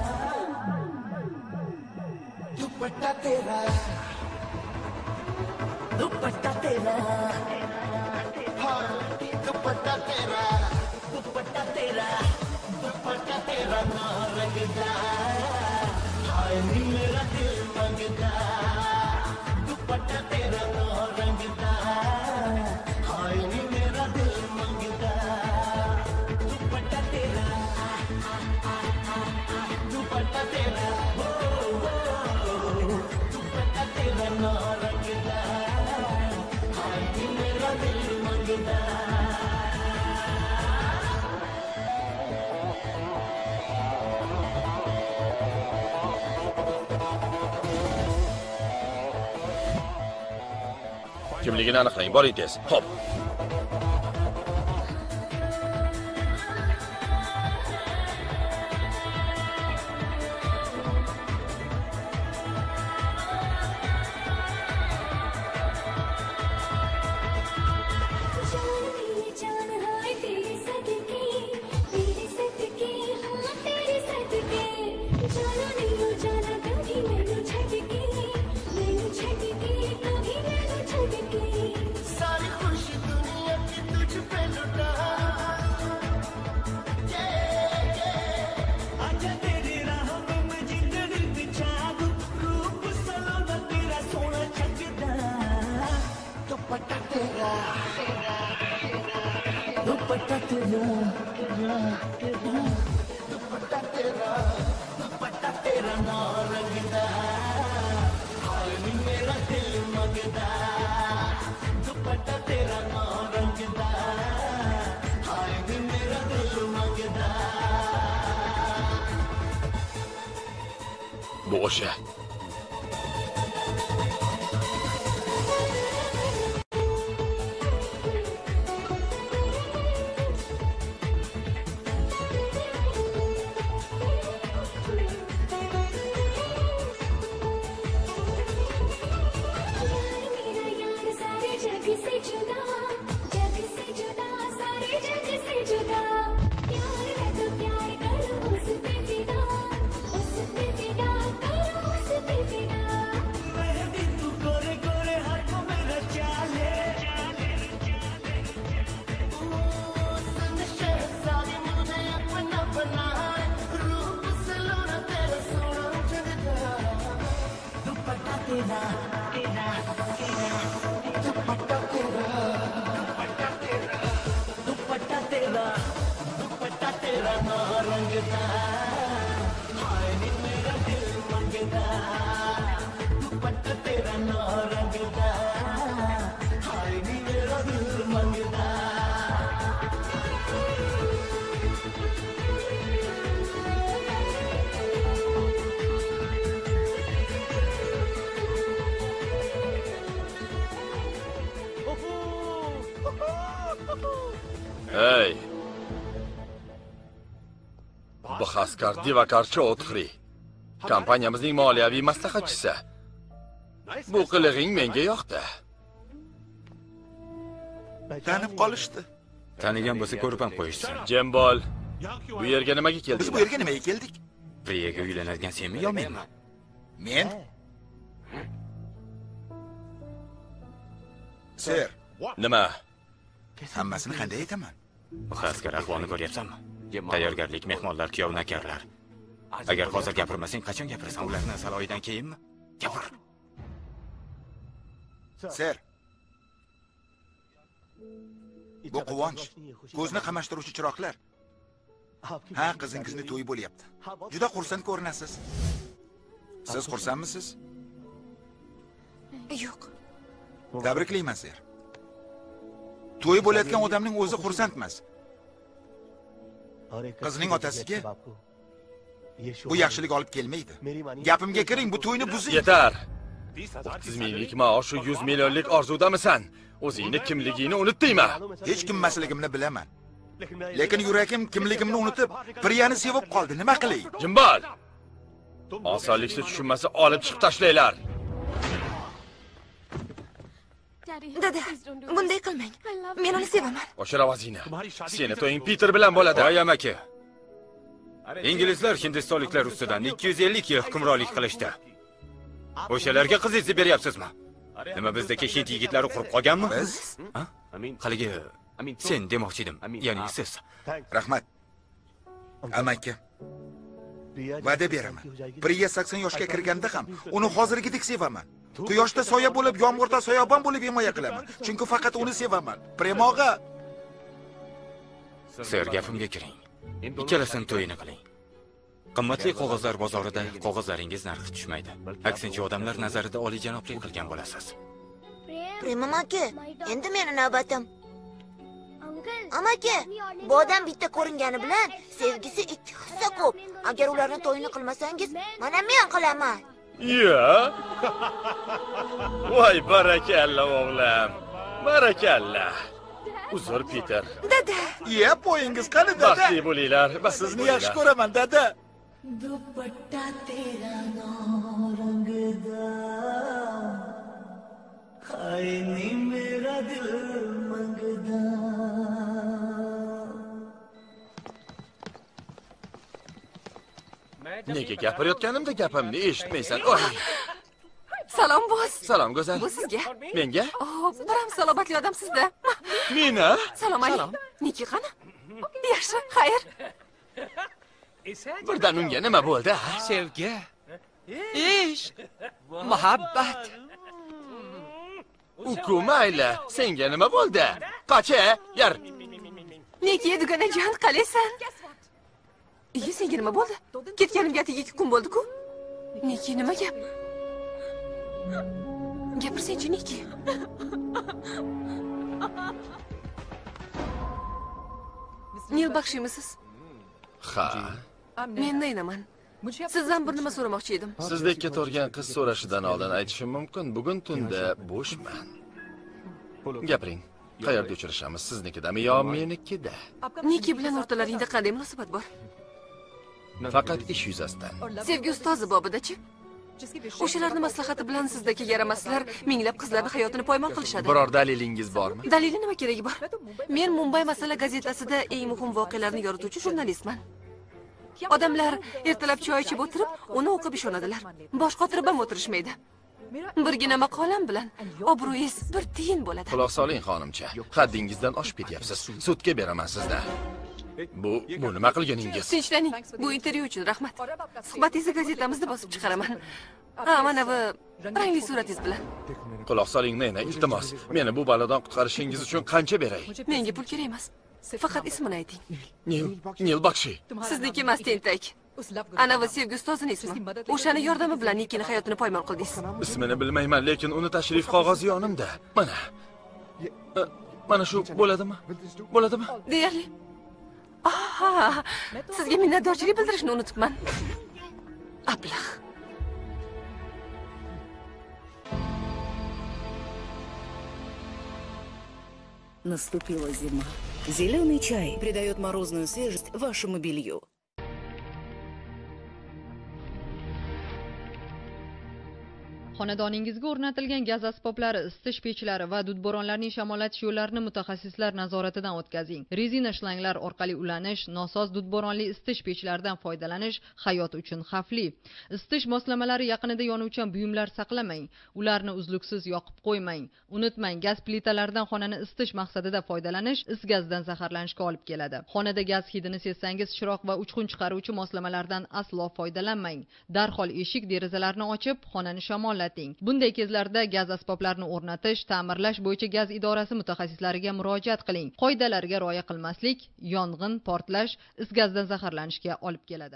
दुपट्टा तेरा दुपट्टा तेरा दुपट्टा तेरा दुपट्टा तेरा दुपट्टा तेरा ना रंगदा हाय नी मेरा दिल मंगदा दुपट्टा तेरा ना रंगदा हाय नी मेरा दिल मंगदा दुपट्टा तेरा दुपट्टा तेरा दुपट्टा तेरा ना रंगदा हाय नी मेरा दिल मंगदा Kimligini aniqlang, boring tez. Hop. Bu o'sha. Hey. Baxaskar Divakar Chaudhry. Kompaniyamizning moliyaviy maslahatchisi. Bu qilig'ing menga yoqdi. Tanib qolishdi. Tanigan bo'lsa ko'rib ham qo'yishsin. Jim bo'l. Bu yerga nimaga keldik? Biz bu yerga nimaga keldik? Priyaga uylanadigan senmi yo menmi? Men? Ser. Nima? Hammasini qanday aytaman? Askar ahvolni ko'ryapsanmi? Tayyorgarlik, mehmonlar, kuyov navkarlar. Agar hozir gapirmasang, qachon gapirasan? Ularni saloyidan keyinmi? Gapir. Ser. Bu quvonch, ko'zni qamashtiruvchi chiroqlar. Ha, qizingizni to'y bo'lyapti. Juda xursand ko'rinasiz. Siz xursandmisiz? Yo'q. Tabriklayman, Ser. To'y bo'layotgan odamning o'zi xursand emas. Qizning otasiga bu yaxshilik olib kelmaydi. Gapimga kiring, bu to'yni buzing. Yetar. 30 minglik maosh, 100 millionlik orzudamisan? O'zingni kimligingni unutdingmi? Hech kimmasligimni bilaman. Lekin yuragim kimligimni unutib, Priyani sevib qoldi. Nima qilay? Jimbol. Osonlikcha tushunmasa olib chiqib tashlanglar. Dada, bunday qilmang. Men uni sevaman. O'shira vazina. Seni to'ying Peter bilan bo'ladi. Voy amaki. Inglizlar hindistonliklar ustidan 250 yil hukmronlik qilishdi. O'shalarga qizingizni beryapsizmi? Nima bizdagi hind yigitlari qurib qolganmi? Biz? Haligi sen demoqchi edim. Ya'ni siz. Rahmat. Amaki. Va'da beraman. Priya 80 yoshga kirganda ham uni hozirgidek sevaman. Quyoshda soya bo'lib, yomg'irda soyabon bo'lib himoya qilaman. Chunki faqat uni sevaman. Premog'a. Ser, gapimga kiring. Ikkalasini to'yini qiling. Qimmatli qog'ozlar bozorida qog'ozlaringiz narxi tushmaydi. Aksincha odamlar nazarida olijanoblik qilgan bo'lasiz. Premam aka, endi meni navbatim. Amaki, bu odam bitta ko'ringani bilan sevgisi 2 hissa ko'p. Agar ularni to'yini qilmasangiz, mana men qilaman. Ya. Voy barakalla o'g'lim. Barakalla. Uzr Peter. Dada. Yep, o'yingiz qani dada? Baxtli bo'linglar. Sizni yaxshi ko'raman dada. दुपट्टा तेरा रंगदा हाय नी मेरा दिल मंगदा Nega gapirayotganimda gapimni eshitmaysan? Oy. Salom boss. Salom go'zal. Bu sizga. Menga? Biram salobatli odam sizda. Meni? Salom alaykum. Niki qani? Yaxshi, xayr. Birdan unga nima bo'ldi? Sevgi, ishq, muhabbat. Uku mayli, senga nima bo'ldi? Qacha, yar. Niki dugonajon, qalaysan? Iyi, senga nima bo'ldi? Ketganimga 2 kun bo'ldi-ku. Niki nima gap? Gapirsanchi, Niki. Nil baxshimisiz? Ha. Men naynaman. Sizdan bir nima so'ramoqchi edim. Sizdek ketorgan qiz so'rashidan oldin aytishim mumkin, bugun tunda bo'shman. Gapiring. Qayerda uchrashamiz? Siznikidami yo menikida? Niki bilan o'rtalaringda qanday munosabat bor? Faqat ish yuzasidan. Sevgi ustozi bobida-chi? O'shalarning maslahati bilan sizdagi yaramaslar minglab qizlarning hayotini poymol qilishadi. Biror dalilingiz bormi? Dalili nima keragi bor? Men Mumbay masala gazetasida eng muhim voqealarni yorituvchi jurnalistman. Odamlar ertalab choy ichib o'tirib, uni o'qib ishonadilar. Bosh qotirib ham o'tirishmaydi. Birgina maqolam bilan obro'yingiz bir tiyin bo'ladi. Quloq soling xonimcha. Haddingizdan oshib ketyapsiz. Sudga beraman sizda. Bu nima qilganingiz? Tinchlaning. Bu intervyu uchun rahmat. Suhbatingizni gazetamizda bosib chiqaraman. Ha, mana bu rangli suratingiz bilan. Quloq soling, Nayna, iltimos. Meni bu balodan qutqarishingiz uchun qancha beray? Menga pul kerak emas. Faqat ismini ayting. Nil Bakshi. Sizniki emas, tentak. Anavi sevgi ustozini ismi. O'shani yordami bilan Nikini hayotini poymol qildingiz. Ismini bilmayman, lekin uni tashrif qog'ozi yonimda. Mana shu bo'ladimi? Bo'ladimi? Deyarli. Aha, sizga minnatdorchilik bildirishni unutibman. Ablah. Наступила зима. Зеленый чай придает морозную свежесть вашему белью. Xonadoningizga o'rnatilgan gaz asboblari, isitish pechlari va dudboronlarning shamollatish yo'llarini mutaxassislar nazoratidan o'tkazing. Rezina shlanglar orqali ulanish, nosoz dudboronli isitish pechlaridan foydalanish hayot uchun xavfli. Isitish moslamalari yaqinida yonuvchan buyumlar saqlamang. Ularni uzluksiz yoqib qo'ymang. Unutmang, gaz plitalaridan xonani isitish maqsadida foydalanish is gazdan zaharlanishga olib keladi. Xonada gaz hidini sezsangiz, chiroq va uchqun chiqaruvchi moslamalardan aslo foydalanmang. Darhol eshik derazalarni ochib, xonani shamollating. Bunday kezlarda gaz asboblarini o'rnatish, ta'mirlash bo'yicha gaz idorasi mutaxassislariga murojaat qiling. Qoidalarga rioya qilmaslik yong'in, portlash, is gazdan zaharlanishga olib keladi.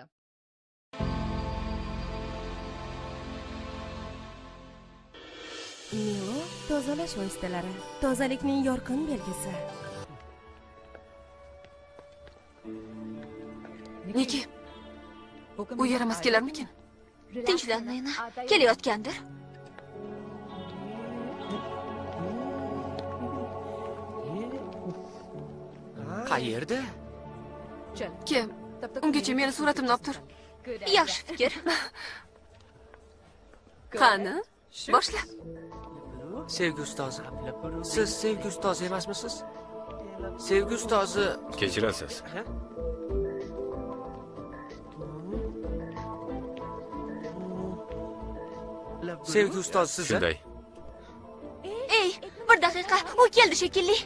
Milo tozalash vositalari, tozalikning yorqin belgisi. Niki, u yaramas kelarmikin? Tinchlan, Nina. Kelayotgandir. Qayerda? Kim? Ungacha meni suratimni olib tur. Yaxshi fikr. Qani? Boshla. Sevgi ustozi. Siz sevgi ustozi emasmisiz? Sevgi ustozi. Kechirasiz. Sevgi ustozi siz. Shunday. Ey, bir daqiqa, u keldi shekilli.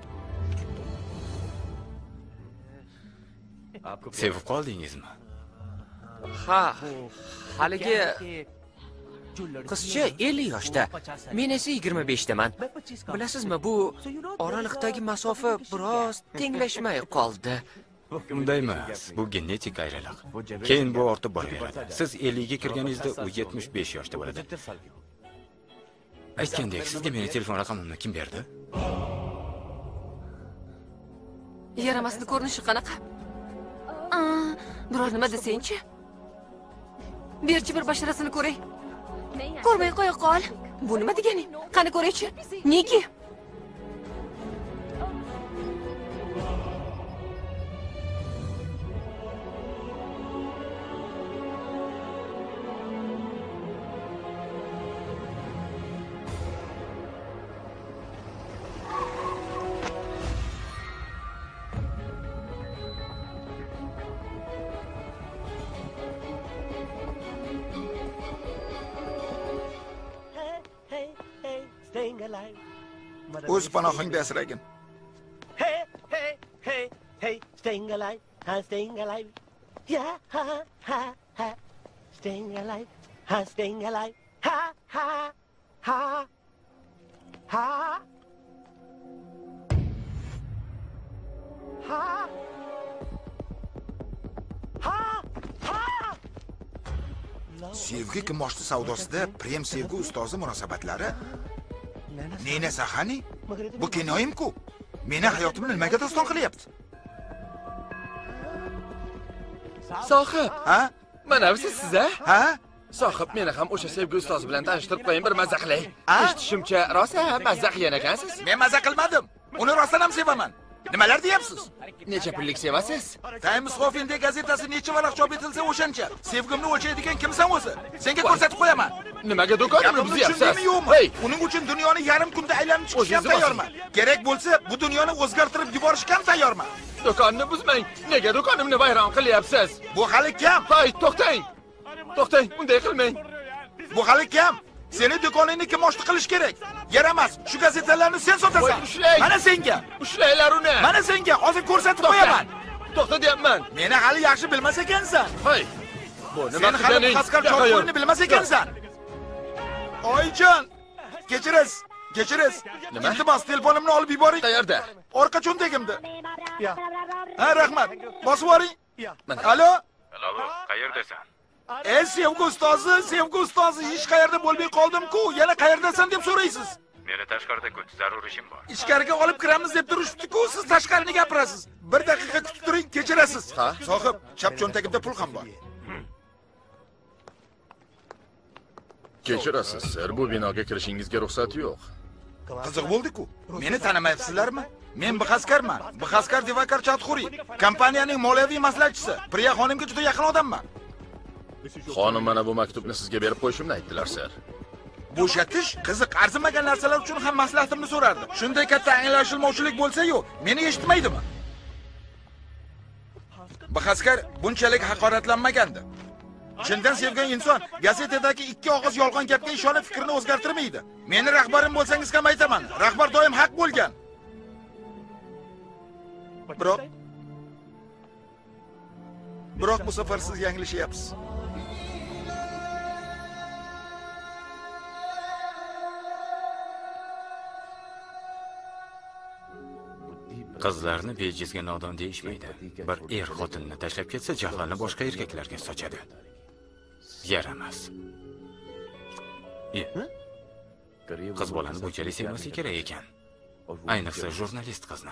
Sevib qoldingizmi? Ha, haligi qizcha 50 yoshda, men esa 25 daman. Bilasizmi, bu oraliqdagi masofa biroz tenglashmay qoldi. Unday emas, bu genetik ayriliq. Keyin bu ortib boraveradi. Siz 50 ga kirganingizda u 75 yoshda bo'ladi. Aytgandek, sizga meni telefon raqamimni kim berdi? Yaramasni ko'rinishi qanaqa? Biror nima desang-chi? Berchi bir basharasini ko'ray. Ko'rmay qo'ya qol. Bu nima deganing? Qani ko'raychi. Niki? O'z panohingda asragin. Hey, hey, hey, hey, staying alive, I'm staying alive. Yeah, ha, ha, ha, staying alive, I'm staying alive. Ha, ha, ha, ha, ha, ha, ha. Sevgi kimoshdi savdosida Prem sevgi ustozi munosabatlari Nina Sahani? Bu kinoyim-ku. Meni hayotimni nimaga doston qilyapti? Sohib, ha? Mana bu siz a? Ha? Sohib, meni ham o'sha sevgi ustozi bilan tanishtirib qo'ying, bir mazza qilay. Eshitishimcha, rosa mazza qilgan ekansiz. Men mazza qilmadim. Uni rostdan ham sevaman. Nimalar deyapsiz? Necha pullik sevasiz? Times of India gazetasi necha varaq chop etilsa o'shancha. Sevgimni o'lchaydigan kimsan o'zi? Senga ko'rsatib qo'yaman. Nimaga do'konimni buzyapsiz? Hey, uning uchun dunyoni yarim kunda aylanib chiqishga tayyorman. Kerak bo'lsa, bu dunyoni o'zgartirib yuborishga ham tayyorman. Do'konni buzmang. Nega do'konimni vayron qilyapsiz? Bu hali kam. Hay, to'xtang. To'xtang, bunday qilmang. Bu hali kam. Seni do'koningni kim oshti qilish kerak? Yaramas. Shu gazetalarni sen sotasan. Mana senga. Ushlanglar uni. Mana senga hozir ko'rsatib qo'yaman. To'xta deyapman. Meni hali yaxshi bilmas ekansan. Hay. Bu nima qilganing? Sen hali qasqar chorqo'yni bilmas ekansan. Oyjon, kechiriz. Iltimos, telefonimni olib yuboring. Qayerda? Orqa cho'ntagimda. Ha, rahmat. Bosib yuboring. Alo? Alo, qayerdasan? Sevgi ustozi, hech qayerda bo'lmay qoldim-ku. Yana qayerdasan deb so'raysiz. Meni tashqarida kut, zarur ishim bor. Ichkariga olib kiramiz deb turishibdi-ku, siz tashqarini gapirasiz. 1 daqiqa kutib turing, kechirasiz. Ha, sohib, chap cho'ntagimda pul ham bor. Kechirasiz, sir, bu binoga kirishingizga ruxsat yo'q. Qiziq bo'ldi-ku. Meni tanimayapsizlarmi? Men Bixaskarman. Bixaskar Divakar Chatxuri, kompaniyaning moliyaviy maslahatchisi. Priya xonimga juda yaqin odamman. Xonim mana bu maktubni sizga berib qo'yishimni aytdilar, sir. Bo'shatish qiziq, arzimagan narsalar uchun ham maslahatimni so'rardi. Shunday katta anglashilmovchilik bo'lsa-yu, meni eshitmaydimi? Bixaskar bunchalik haqoratlanmagandi. Chindan sevgan inson gazetadagi 2 og'iz yolg'on gapga ishonib fikrini o'zgartirmaydi. Meni rahbarim bo'lsangiz ham aytaman, rahbar doim haq bo'lgan. Biroq bu safar siz yanglishyapsiz. Qizlarni bejizga nodon deyishmaydi. Bir xotinni tashlab ketsa, jahlni boshqa erkaklarga sochadi. Yaramas. Qiz bolani bunchalik sevmasa kerak ekan. Ayniqsa jurnalist qizni.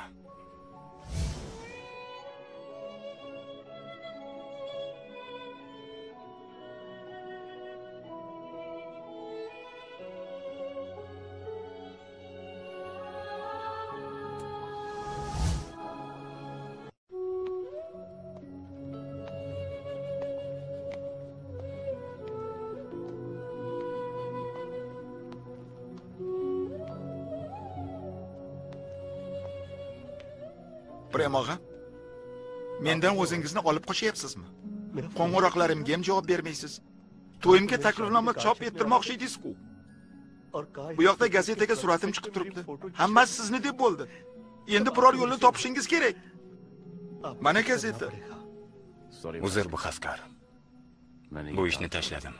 Premog'a, mendan o'zingizni olib qochyapsizmi? Qo'ng'iroqlarimga ham javob bermaysiz. To'yimga taklifnoma chop ettirmoqchi edingiz-ku. Bu yoqda gazetaga suratim chiqib turibdi. Hammasi sizni deb bo'ldi. Endi biror yo'lni topishingiz kerak. Mana gazeta. Uzr Bixaskar. Bu ishni tashladim.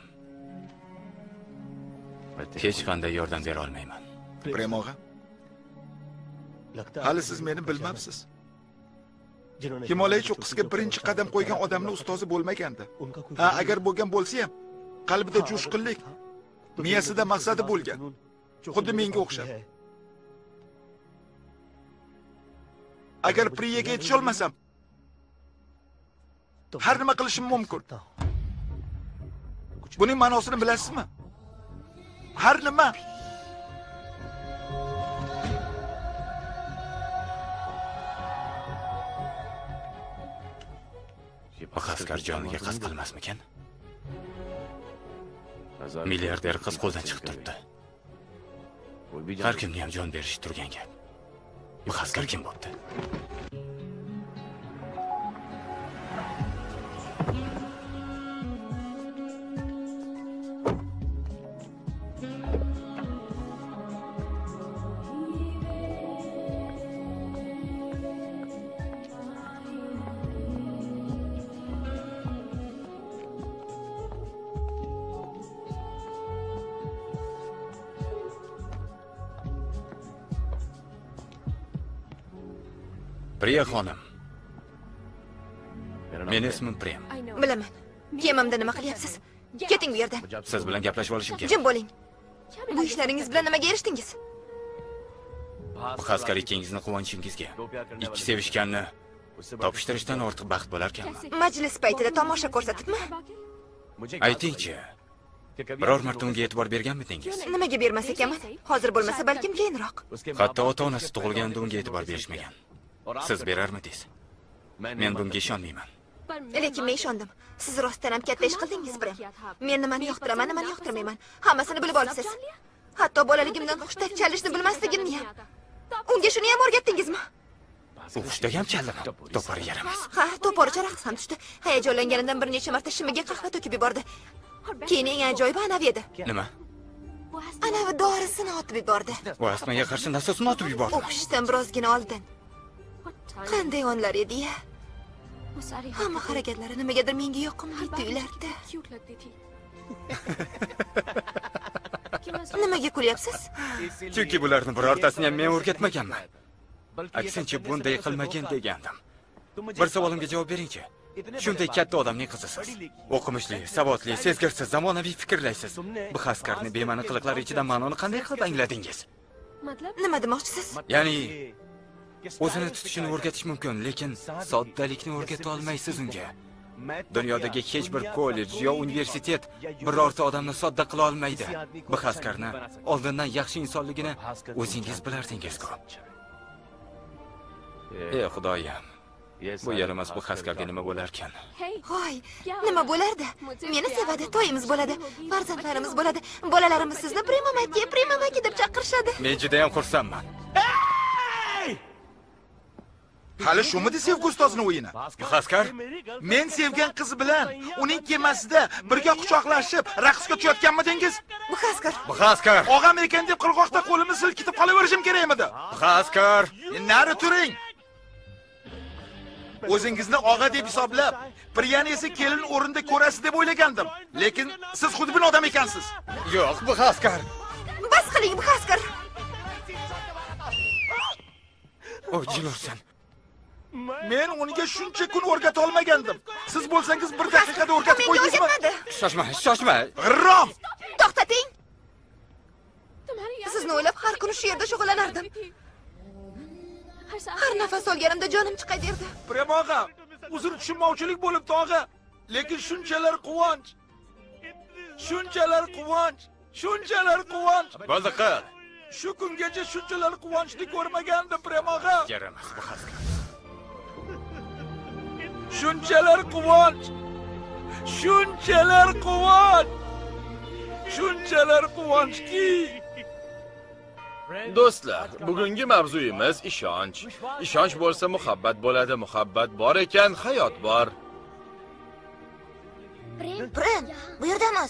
Hech qanday yordam bera olmayman. Premog'a, hali siz meni bilmabsiz. Himolay cho'qqisiga birinchi qadam qo'ygan odamning ustozi bo'lmagandi. Ha, agar bo'lgan bo'lsa ham, qalbida jo'shqinlik, miyasida maqsadi bo'lgan. Xuddi menga o'xshab. Agar Priyaga yetisha olmasam, har nima qilishim mumkin. Buning ma'nosini bilasizmi? Har nima. Bixaskar joniga qasd qilmasmikan? Milliarder qiz qo'ldan chiqib turibdi. Har kimga ham jon berish turgan gap. Bixaskar kim bo'pti? Priya xonim. Meni ismim Prem. Bilaman. Kemamda nima qilyapsiz? Keting bu yerdan. Siz bilan gaplashib olishim kerak. Jim bo'ling. Bu ishlaringiz bilan nimaga erishdingiz? Bixaskar ikkingizni quvonchingizga. Ikki sevishganni topishtirishdan ortiq baxt bo'larkanmi? Majlis paytida tomosha ko'rsatibmi? Aytingchi. Biror marta unga e'tibor berganmidingiz? Nimaga bermas ekanman? Hozir bo'lmasa balkim keyinroq. Hatto ota-onasi tug'ilganda unga e'tibor berishmagan. Siz berarmidingiz? Men bunga ishonmayman. Lekin men ishondim. Siz rostdan ham katta ish qildingiz, Prem. Men nimani yoqtiraman, nimani yoqtirmayman. Hammasini bilib olasiz. Hatto bolaligimdan hushtak chalishni bilmasligimni ham. Unga shuni ham o'rgatdingizmi? Hushtak ham chaldimi? To'pori yaramas. Ha, to'poricha raqs ham tushdi. Hayajonlanganidan bir necha marta shimiga qahva to'kib yubordi. Keyin eng ajoyibi anavi edi. Nima? Anavi dorisini otib yubordi. U astmaga qarshi nasosini otib yubordi. O'qishdan birozgina oldin. Qanday onlar edi-ya? Hamma harakatlari nimagadir menga yoqimli tuyulardi. Nimaga kulyapsiz? Chunki bularni birortasini ham men o'rgatmaganman. Aksincha bunday qilmagin degandim. Bir savolimga javob beringchi. Shunday katta odamning qizisiz. O'qimishli, savodli, sezgirsiz, zamonaviy fikrlaysiz. Bu Xaskarni bema'ni qiliqlar ichidan ma'noni qanday qilib angladingiz? Nima demoqchisiz? Ya'ni o'zini tutishini o'rgatish mumkin, lekin soddalikni o'rgata olmaysiz unga. Dunyodagi hech bir kollej yo universitet birorta odamni sodda qila olmaydi. Bu Xaskarni oldindan yaxshi insonligini o'zingiz bilardingiz-ku. Ey Xudoyim. Bu yaramas bu Xaskarga nima bo'lar ekan? Voy, nima bo'lardi? Meni sevadi, to'yimiz bo'ladi, farzandlarimiz bo'ladi. Bolalarimiz sizni Primamaki deb chaqirishadi. Men juda ham xursandman. Hali shumidi sevgi ustozining o'yini? Xaskar, men sevgan qiz bilan uning kemasida birga quchoqlashib raqsga tushayotganmidingiz? Bu Xaskar. Bu Xaskar. Og'am ekan deb qirg'oqda qo'limni silkitib qolaverishim kerakmidi? Xaskar, nari turing. O'zingizni og'a deb hisoblab, Priyani esa kelin o'rinda ko'rasiz deb o'ylagandim. Lekin siz xudbin odam ekansiz. Yo'q, bu Xaskar. Bas qiling, bu Xaskar. O jilursan. Men unga shuncha kun o'rgata olmagandim. Siz bo'lsangiz bir daqiqada o'rgatib qo'ydingizmi? Shoshma. G'irrom. To'xtating. Sizni o'ylab har kuni shu yerda shug'ullanardim. Har nafas olganimda jonim chiqaverdi. Prem og'a, uzr tushunmovchilik bo'libdi og'a. Lekin shunchalar quvonch. Shunchalar quvonch. Bo'ldi qil. Shu kungacha shunchalar quvonchni ko'rmagandim, Prem og'a. Yaramas bu Xaskar. Shunchalar quvonchki. Do'stlar, bugungi mavzuyimiz ishonch. Ishonch bo'lsa muhabbat bo'ladi, muhabbat bor ekan, hayot bor. Pren, bu yerda emas.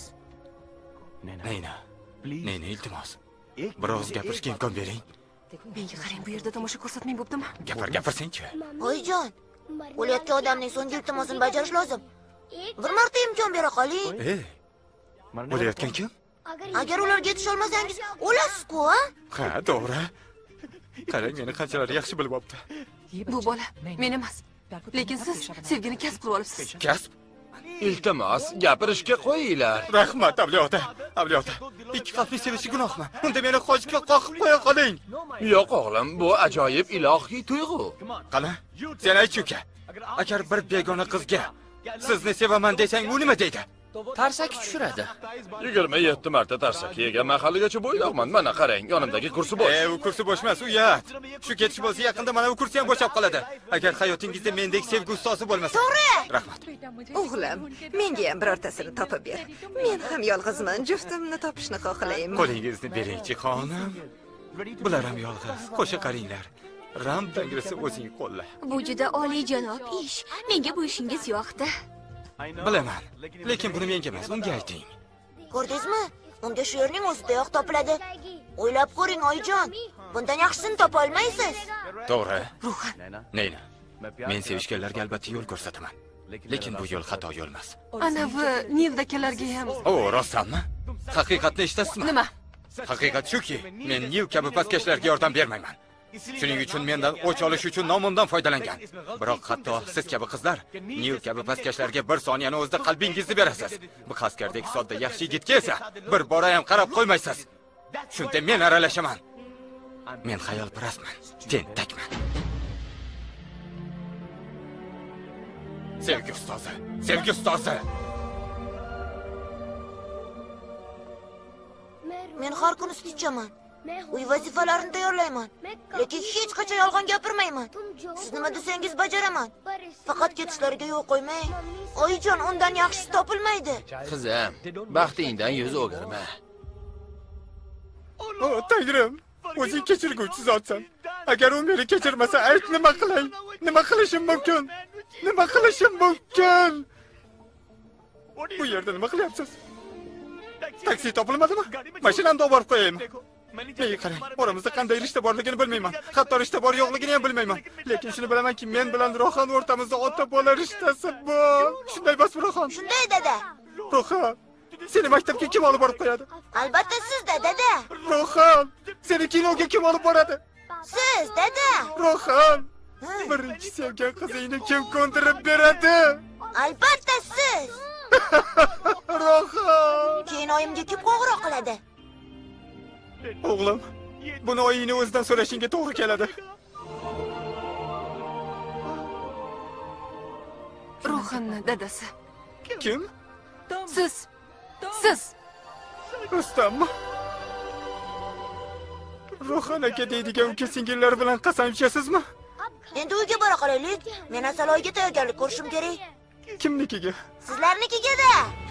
Neyna, iltimos. Biroz gapirishga imkon bering. Menga qarang, bu yerda tomosha ko'rsatmang bo'ptimi? Gapirsin-chi. Oyijon, o'layotgan odamning so'nggi iltimosini bajarish lozim. Bir marta imkon bera qoling. Bo'layotgan kim? Agar ularga yetisha olmasangiz, o'lasiz-ku, ha? Ha, to'g'ri. Qarang, meni qanchalar yaxshi bilib olibdi. Bu bola men emas. Lekin siz sevgini kasb qilib olibsiz. Kasb? Iltimos, gapirishga qo'yinglar. Rahmat, Avliyoda. Ikki qalbni sevishi gunohmi? Unda meni qochga qoqib qo'ya qoling. Yo'q o'g'lim, bu ajoyib ilohiy tuyg'u. Qani, sen ayt uka. Agar bir begona qizga sizni sevaman desang, u nima deydi? Tarsaki tushiradi. 27 marta tarsaki yegan mahalligacha bo'ydoqman. Mana qarang, yonimdagi kursi bo'sh. U kursi bo'sh emas, u yat. Shu ketish bo'lsa yaqinda mana bu kursi ham bo'shab qoladi. Agar hayotingizda mendek sevgi ustozi bo'lmasa. To'g'ri. Rahmat. O'g'lim, menga ham birortasini topib ber. Men ham yolg'izman, juftimni topishni xohlayman. Qo'lingizni bering-chi, xonim. Bular ham yolg'iz. Qo'sha qaringlar. Ram tangrisi o'zing qo'lla. Bu juda oliyjanob ish. Menga bu ishingiz yoqdi. Bilaman, lekin buni menga emas, unga ayting. Ko'rdingizmi? Unga shu yerning o'zidayoq topiladi. O'ylab ko'ring, oyijon. Bundan yaxshisini topa olmaysiz. To'g'ri. Neyna. Men sevishganlarga albatta yo'l ko'rsataman. Lekin bu yo'l xato yo'l emas. Anavi Nildakalarga ham. Rostdanmi? Haqiqatni eshitasizmi? Nima? Haqiqat shuki, men Nil kabi pastkashlarga yordam bermayman. Shuning uchun mendan o'ch olish uchun nomimdan foydalangan. Biroq hatto siz kabi qizlar Nil kabi pastkashlarga bir soniyani o'zida qalbingizni berasiz. Bu Xaskardek sodda yaxshi yigitga esa bir bora ham qarab qo'ymaysiz. Shunda men aralashaman. Men xayolparastman, tentakman. Sevgi ustozi. Men har kuni sut ichaman. Uy vazifalarini tayyorlayman. Lekin hech qachon yolg'on gapirmayman. Siz nima desangiz bajaraman. Faqat ketishlariga yo'l qo'ymang. Oyijon, undan yaxshisi topilmaydi. Qizim, baxtingdan yuz o'girma. Tangrim, o'zing kechirguvchi zotsan. Agar u meni kechirmasa, ayt nima qilay? Nima qilishim mumkin? Bu yerda nima qilyapsiz? Taksi topilmadimi? Mashinamni olib borib qo'yaymi? Menga qarang, oramizda qanday rishta borligini bilmayman. Hatto rishta bor yo'qligini ham bilmayman. Lekin shuni bilamanki, men bilan Rohan o'rtamizda ota-bola rishtasi bor. Shunday emasmi, Rohan? Shunday, dada. Rohan, seni maktabga kim olib borib qo'yadi? Albatta siz-da, dada. Rohan, seni kinoga kim olib boradi? Siz, dada. Rohan, birinchi sevgan qizingni kim ko'ndirib beradi? Albatta siz. Rohan. Keyin oyimga kim qo'ng'iroq qiladi? O'g'lim, buni oyingni o'zidan so'rashingga to'g'ri keladi. Rohanning dadasi. Kim? Siz. Siz. Rustammi? Rohan aka deydigan uka singillar bilan qasam ichasizmi? Endi uyga bora qolaylik. Men Asaloyga tayyorgarlik ko'rishim kerak. Kimnikiga? Sizlarnikiga-da.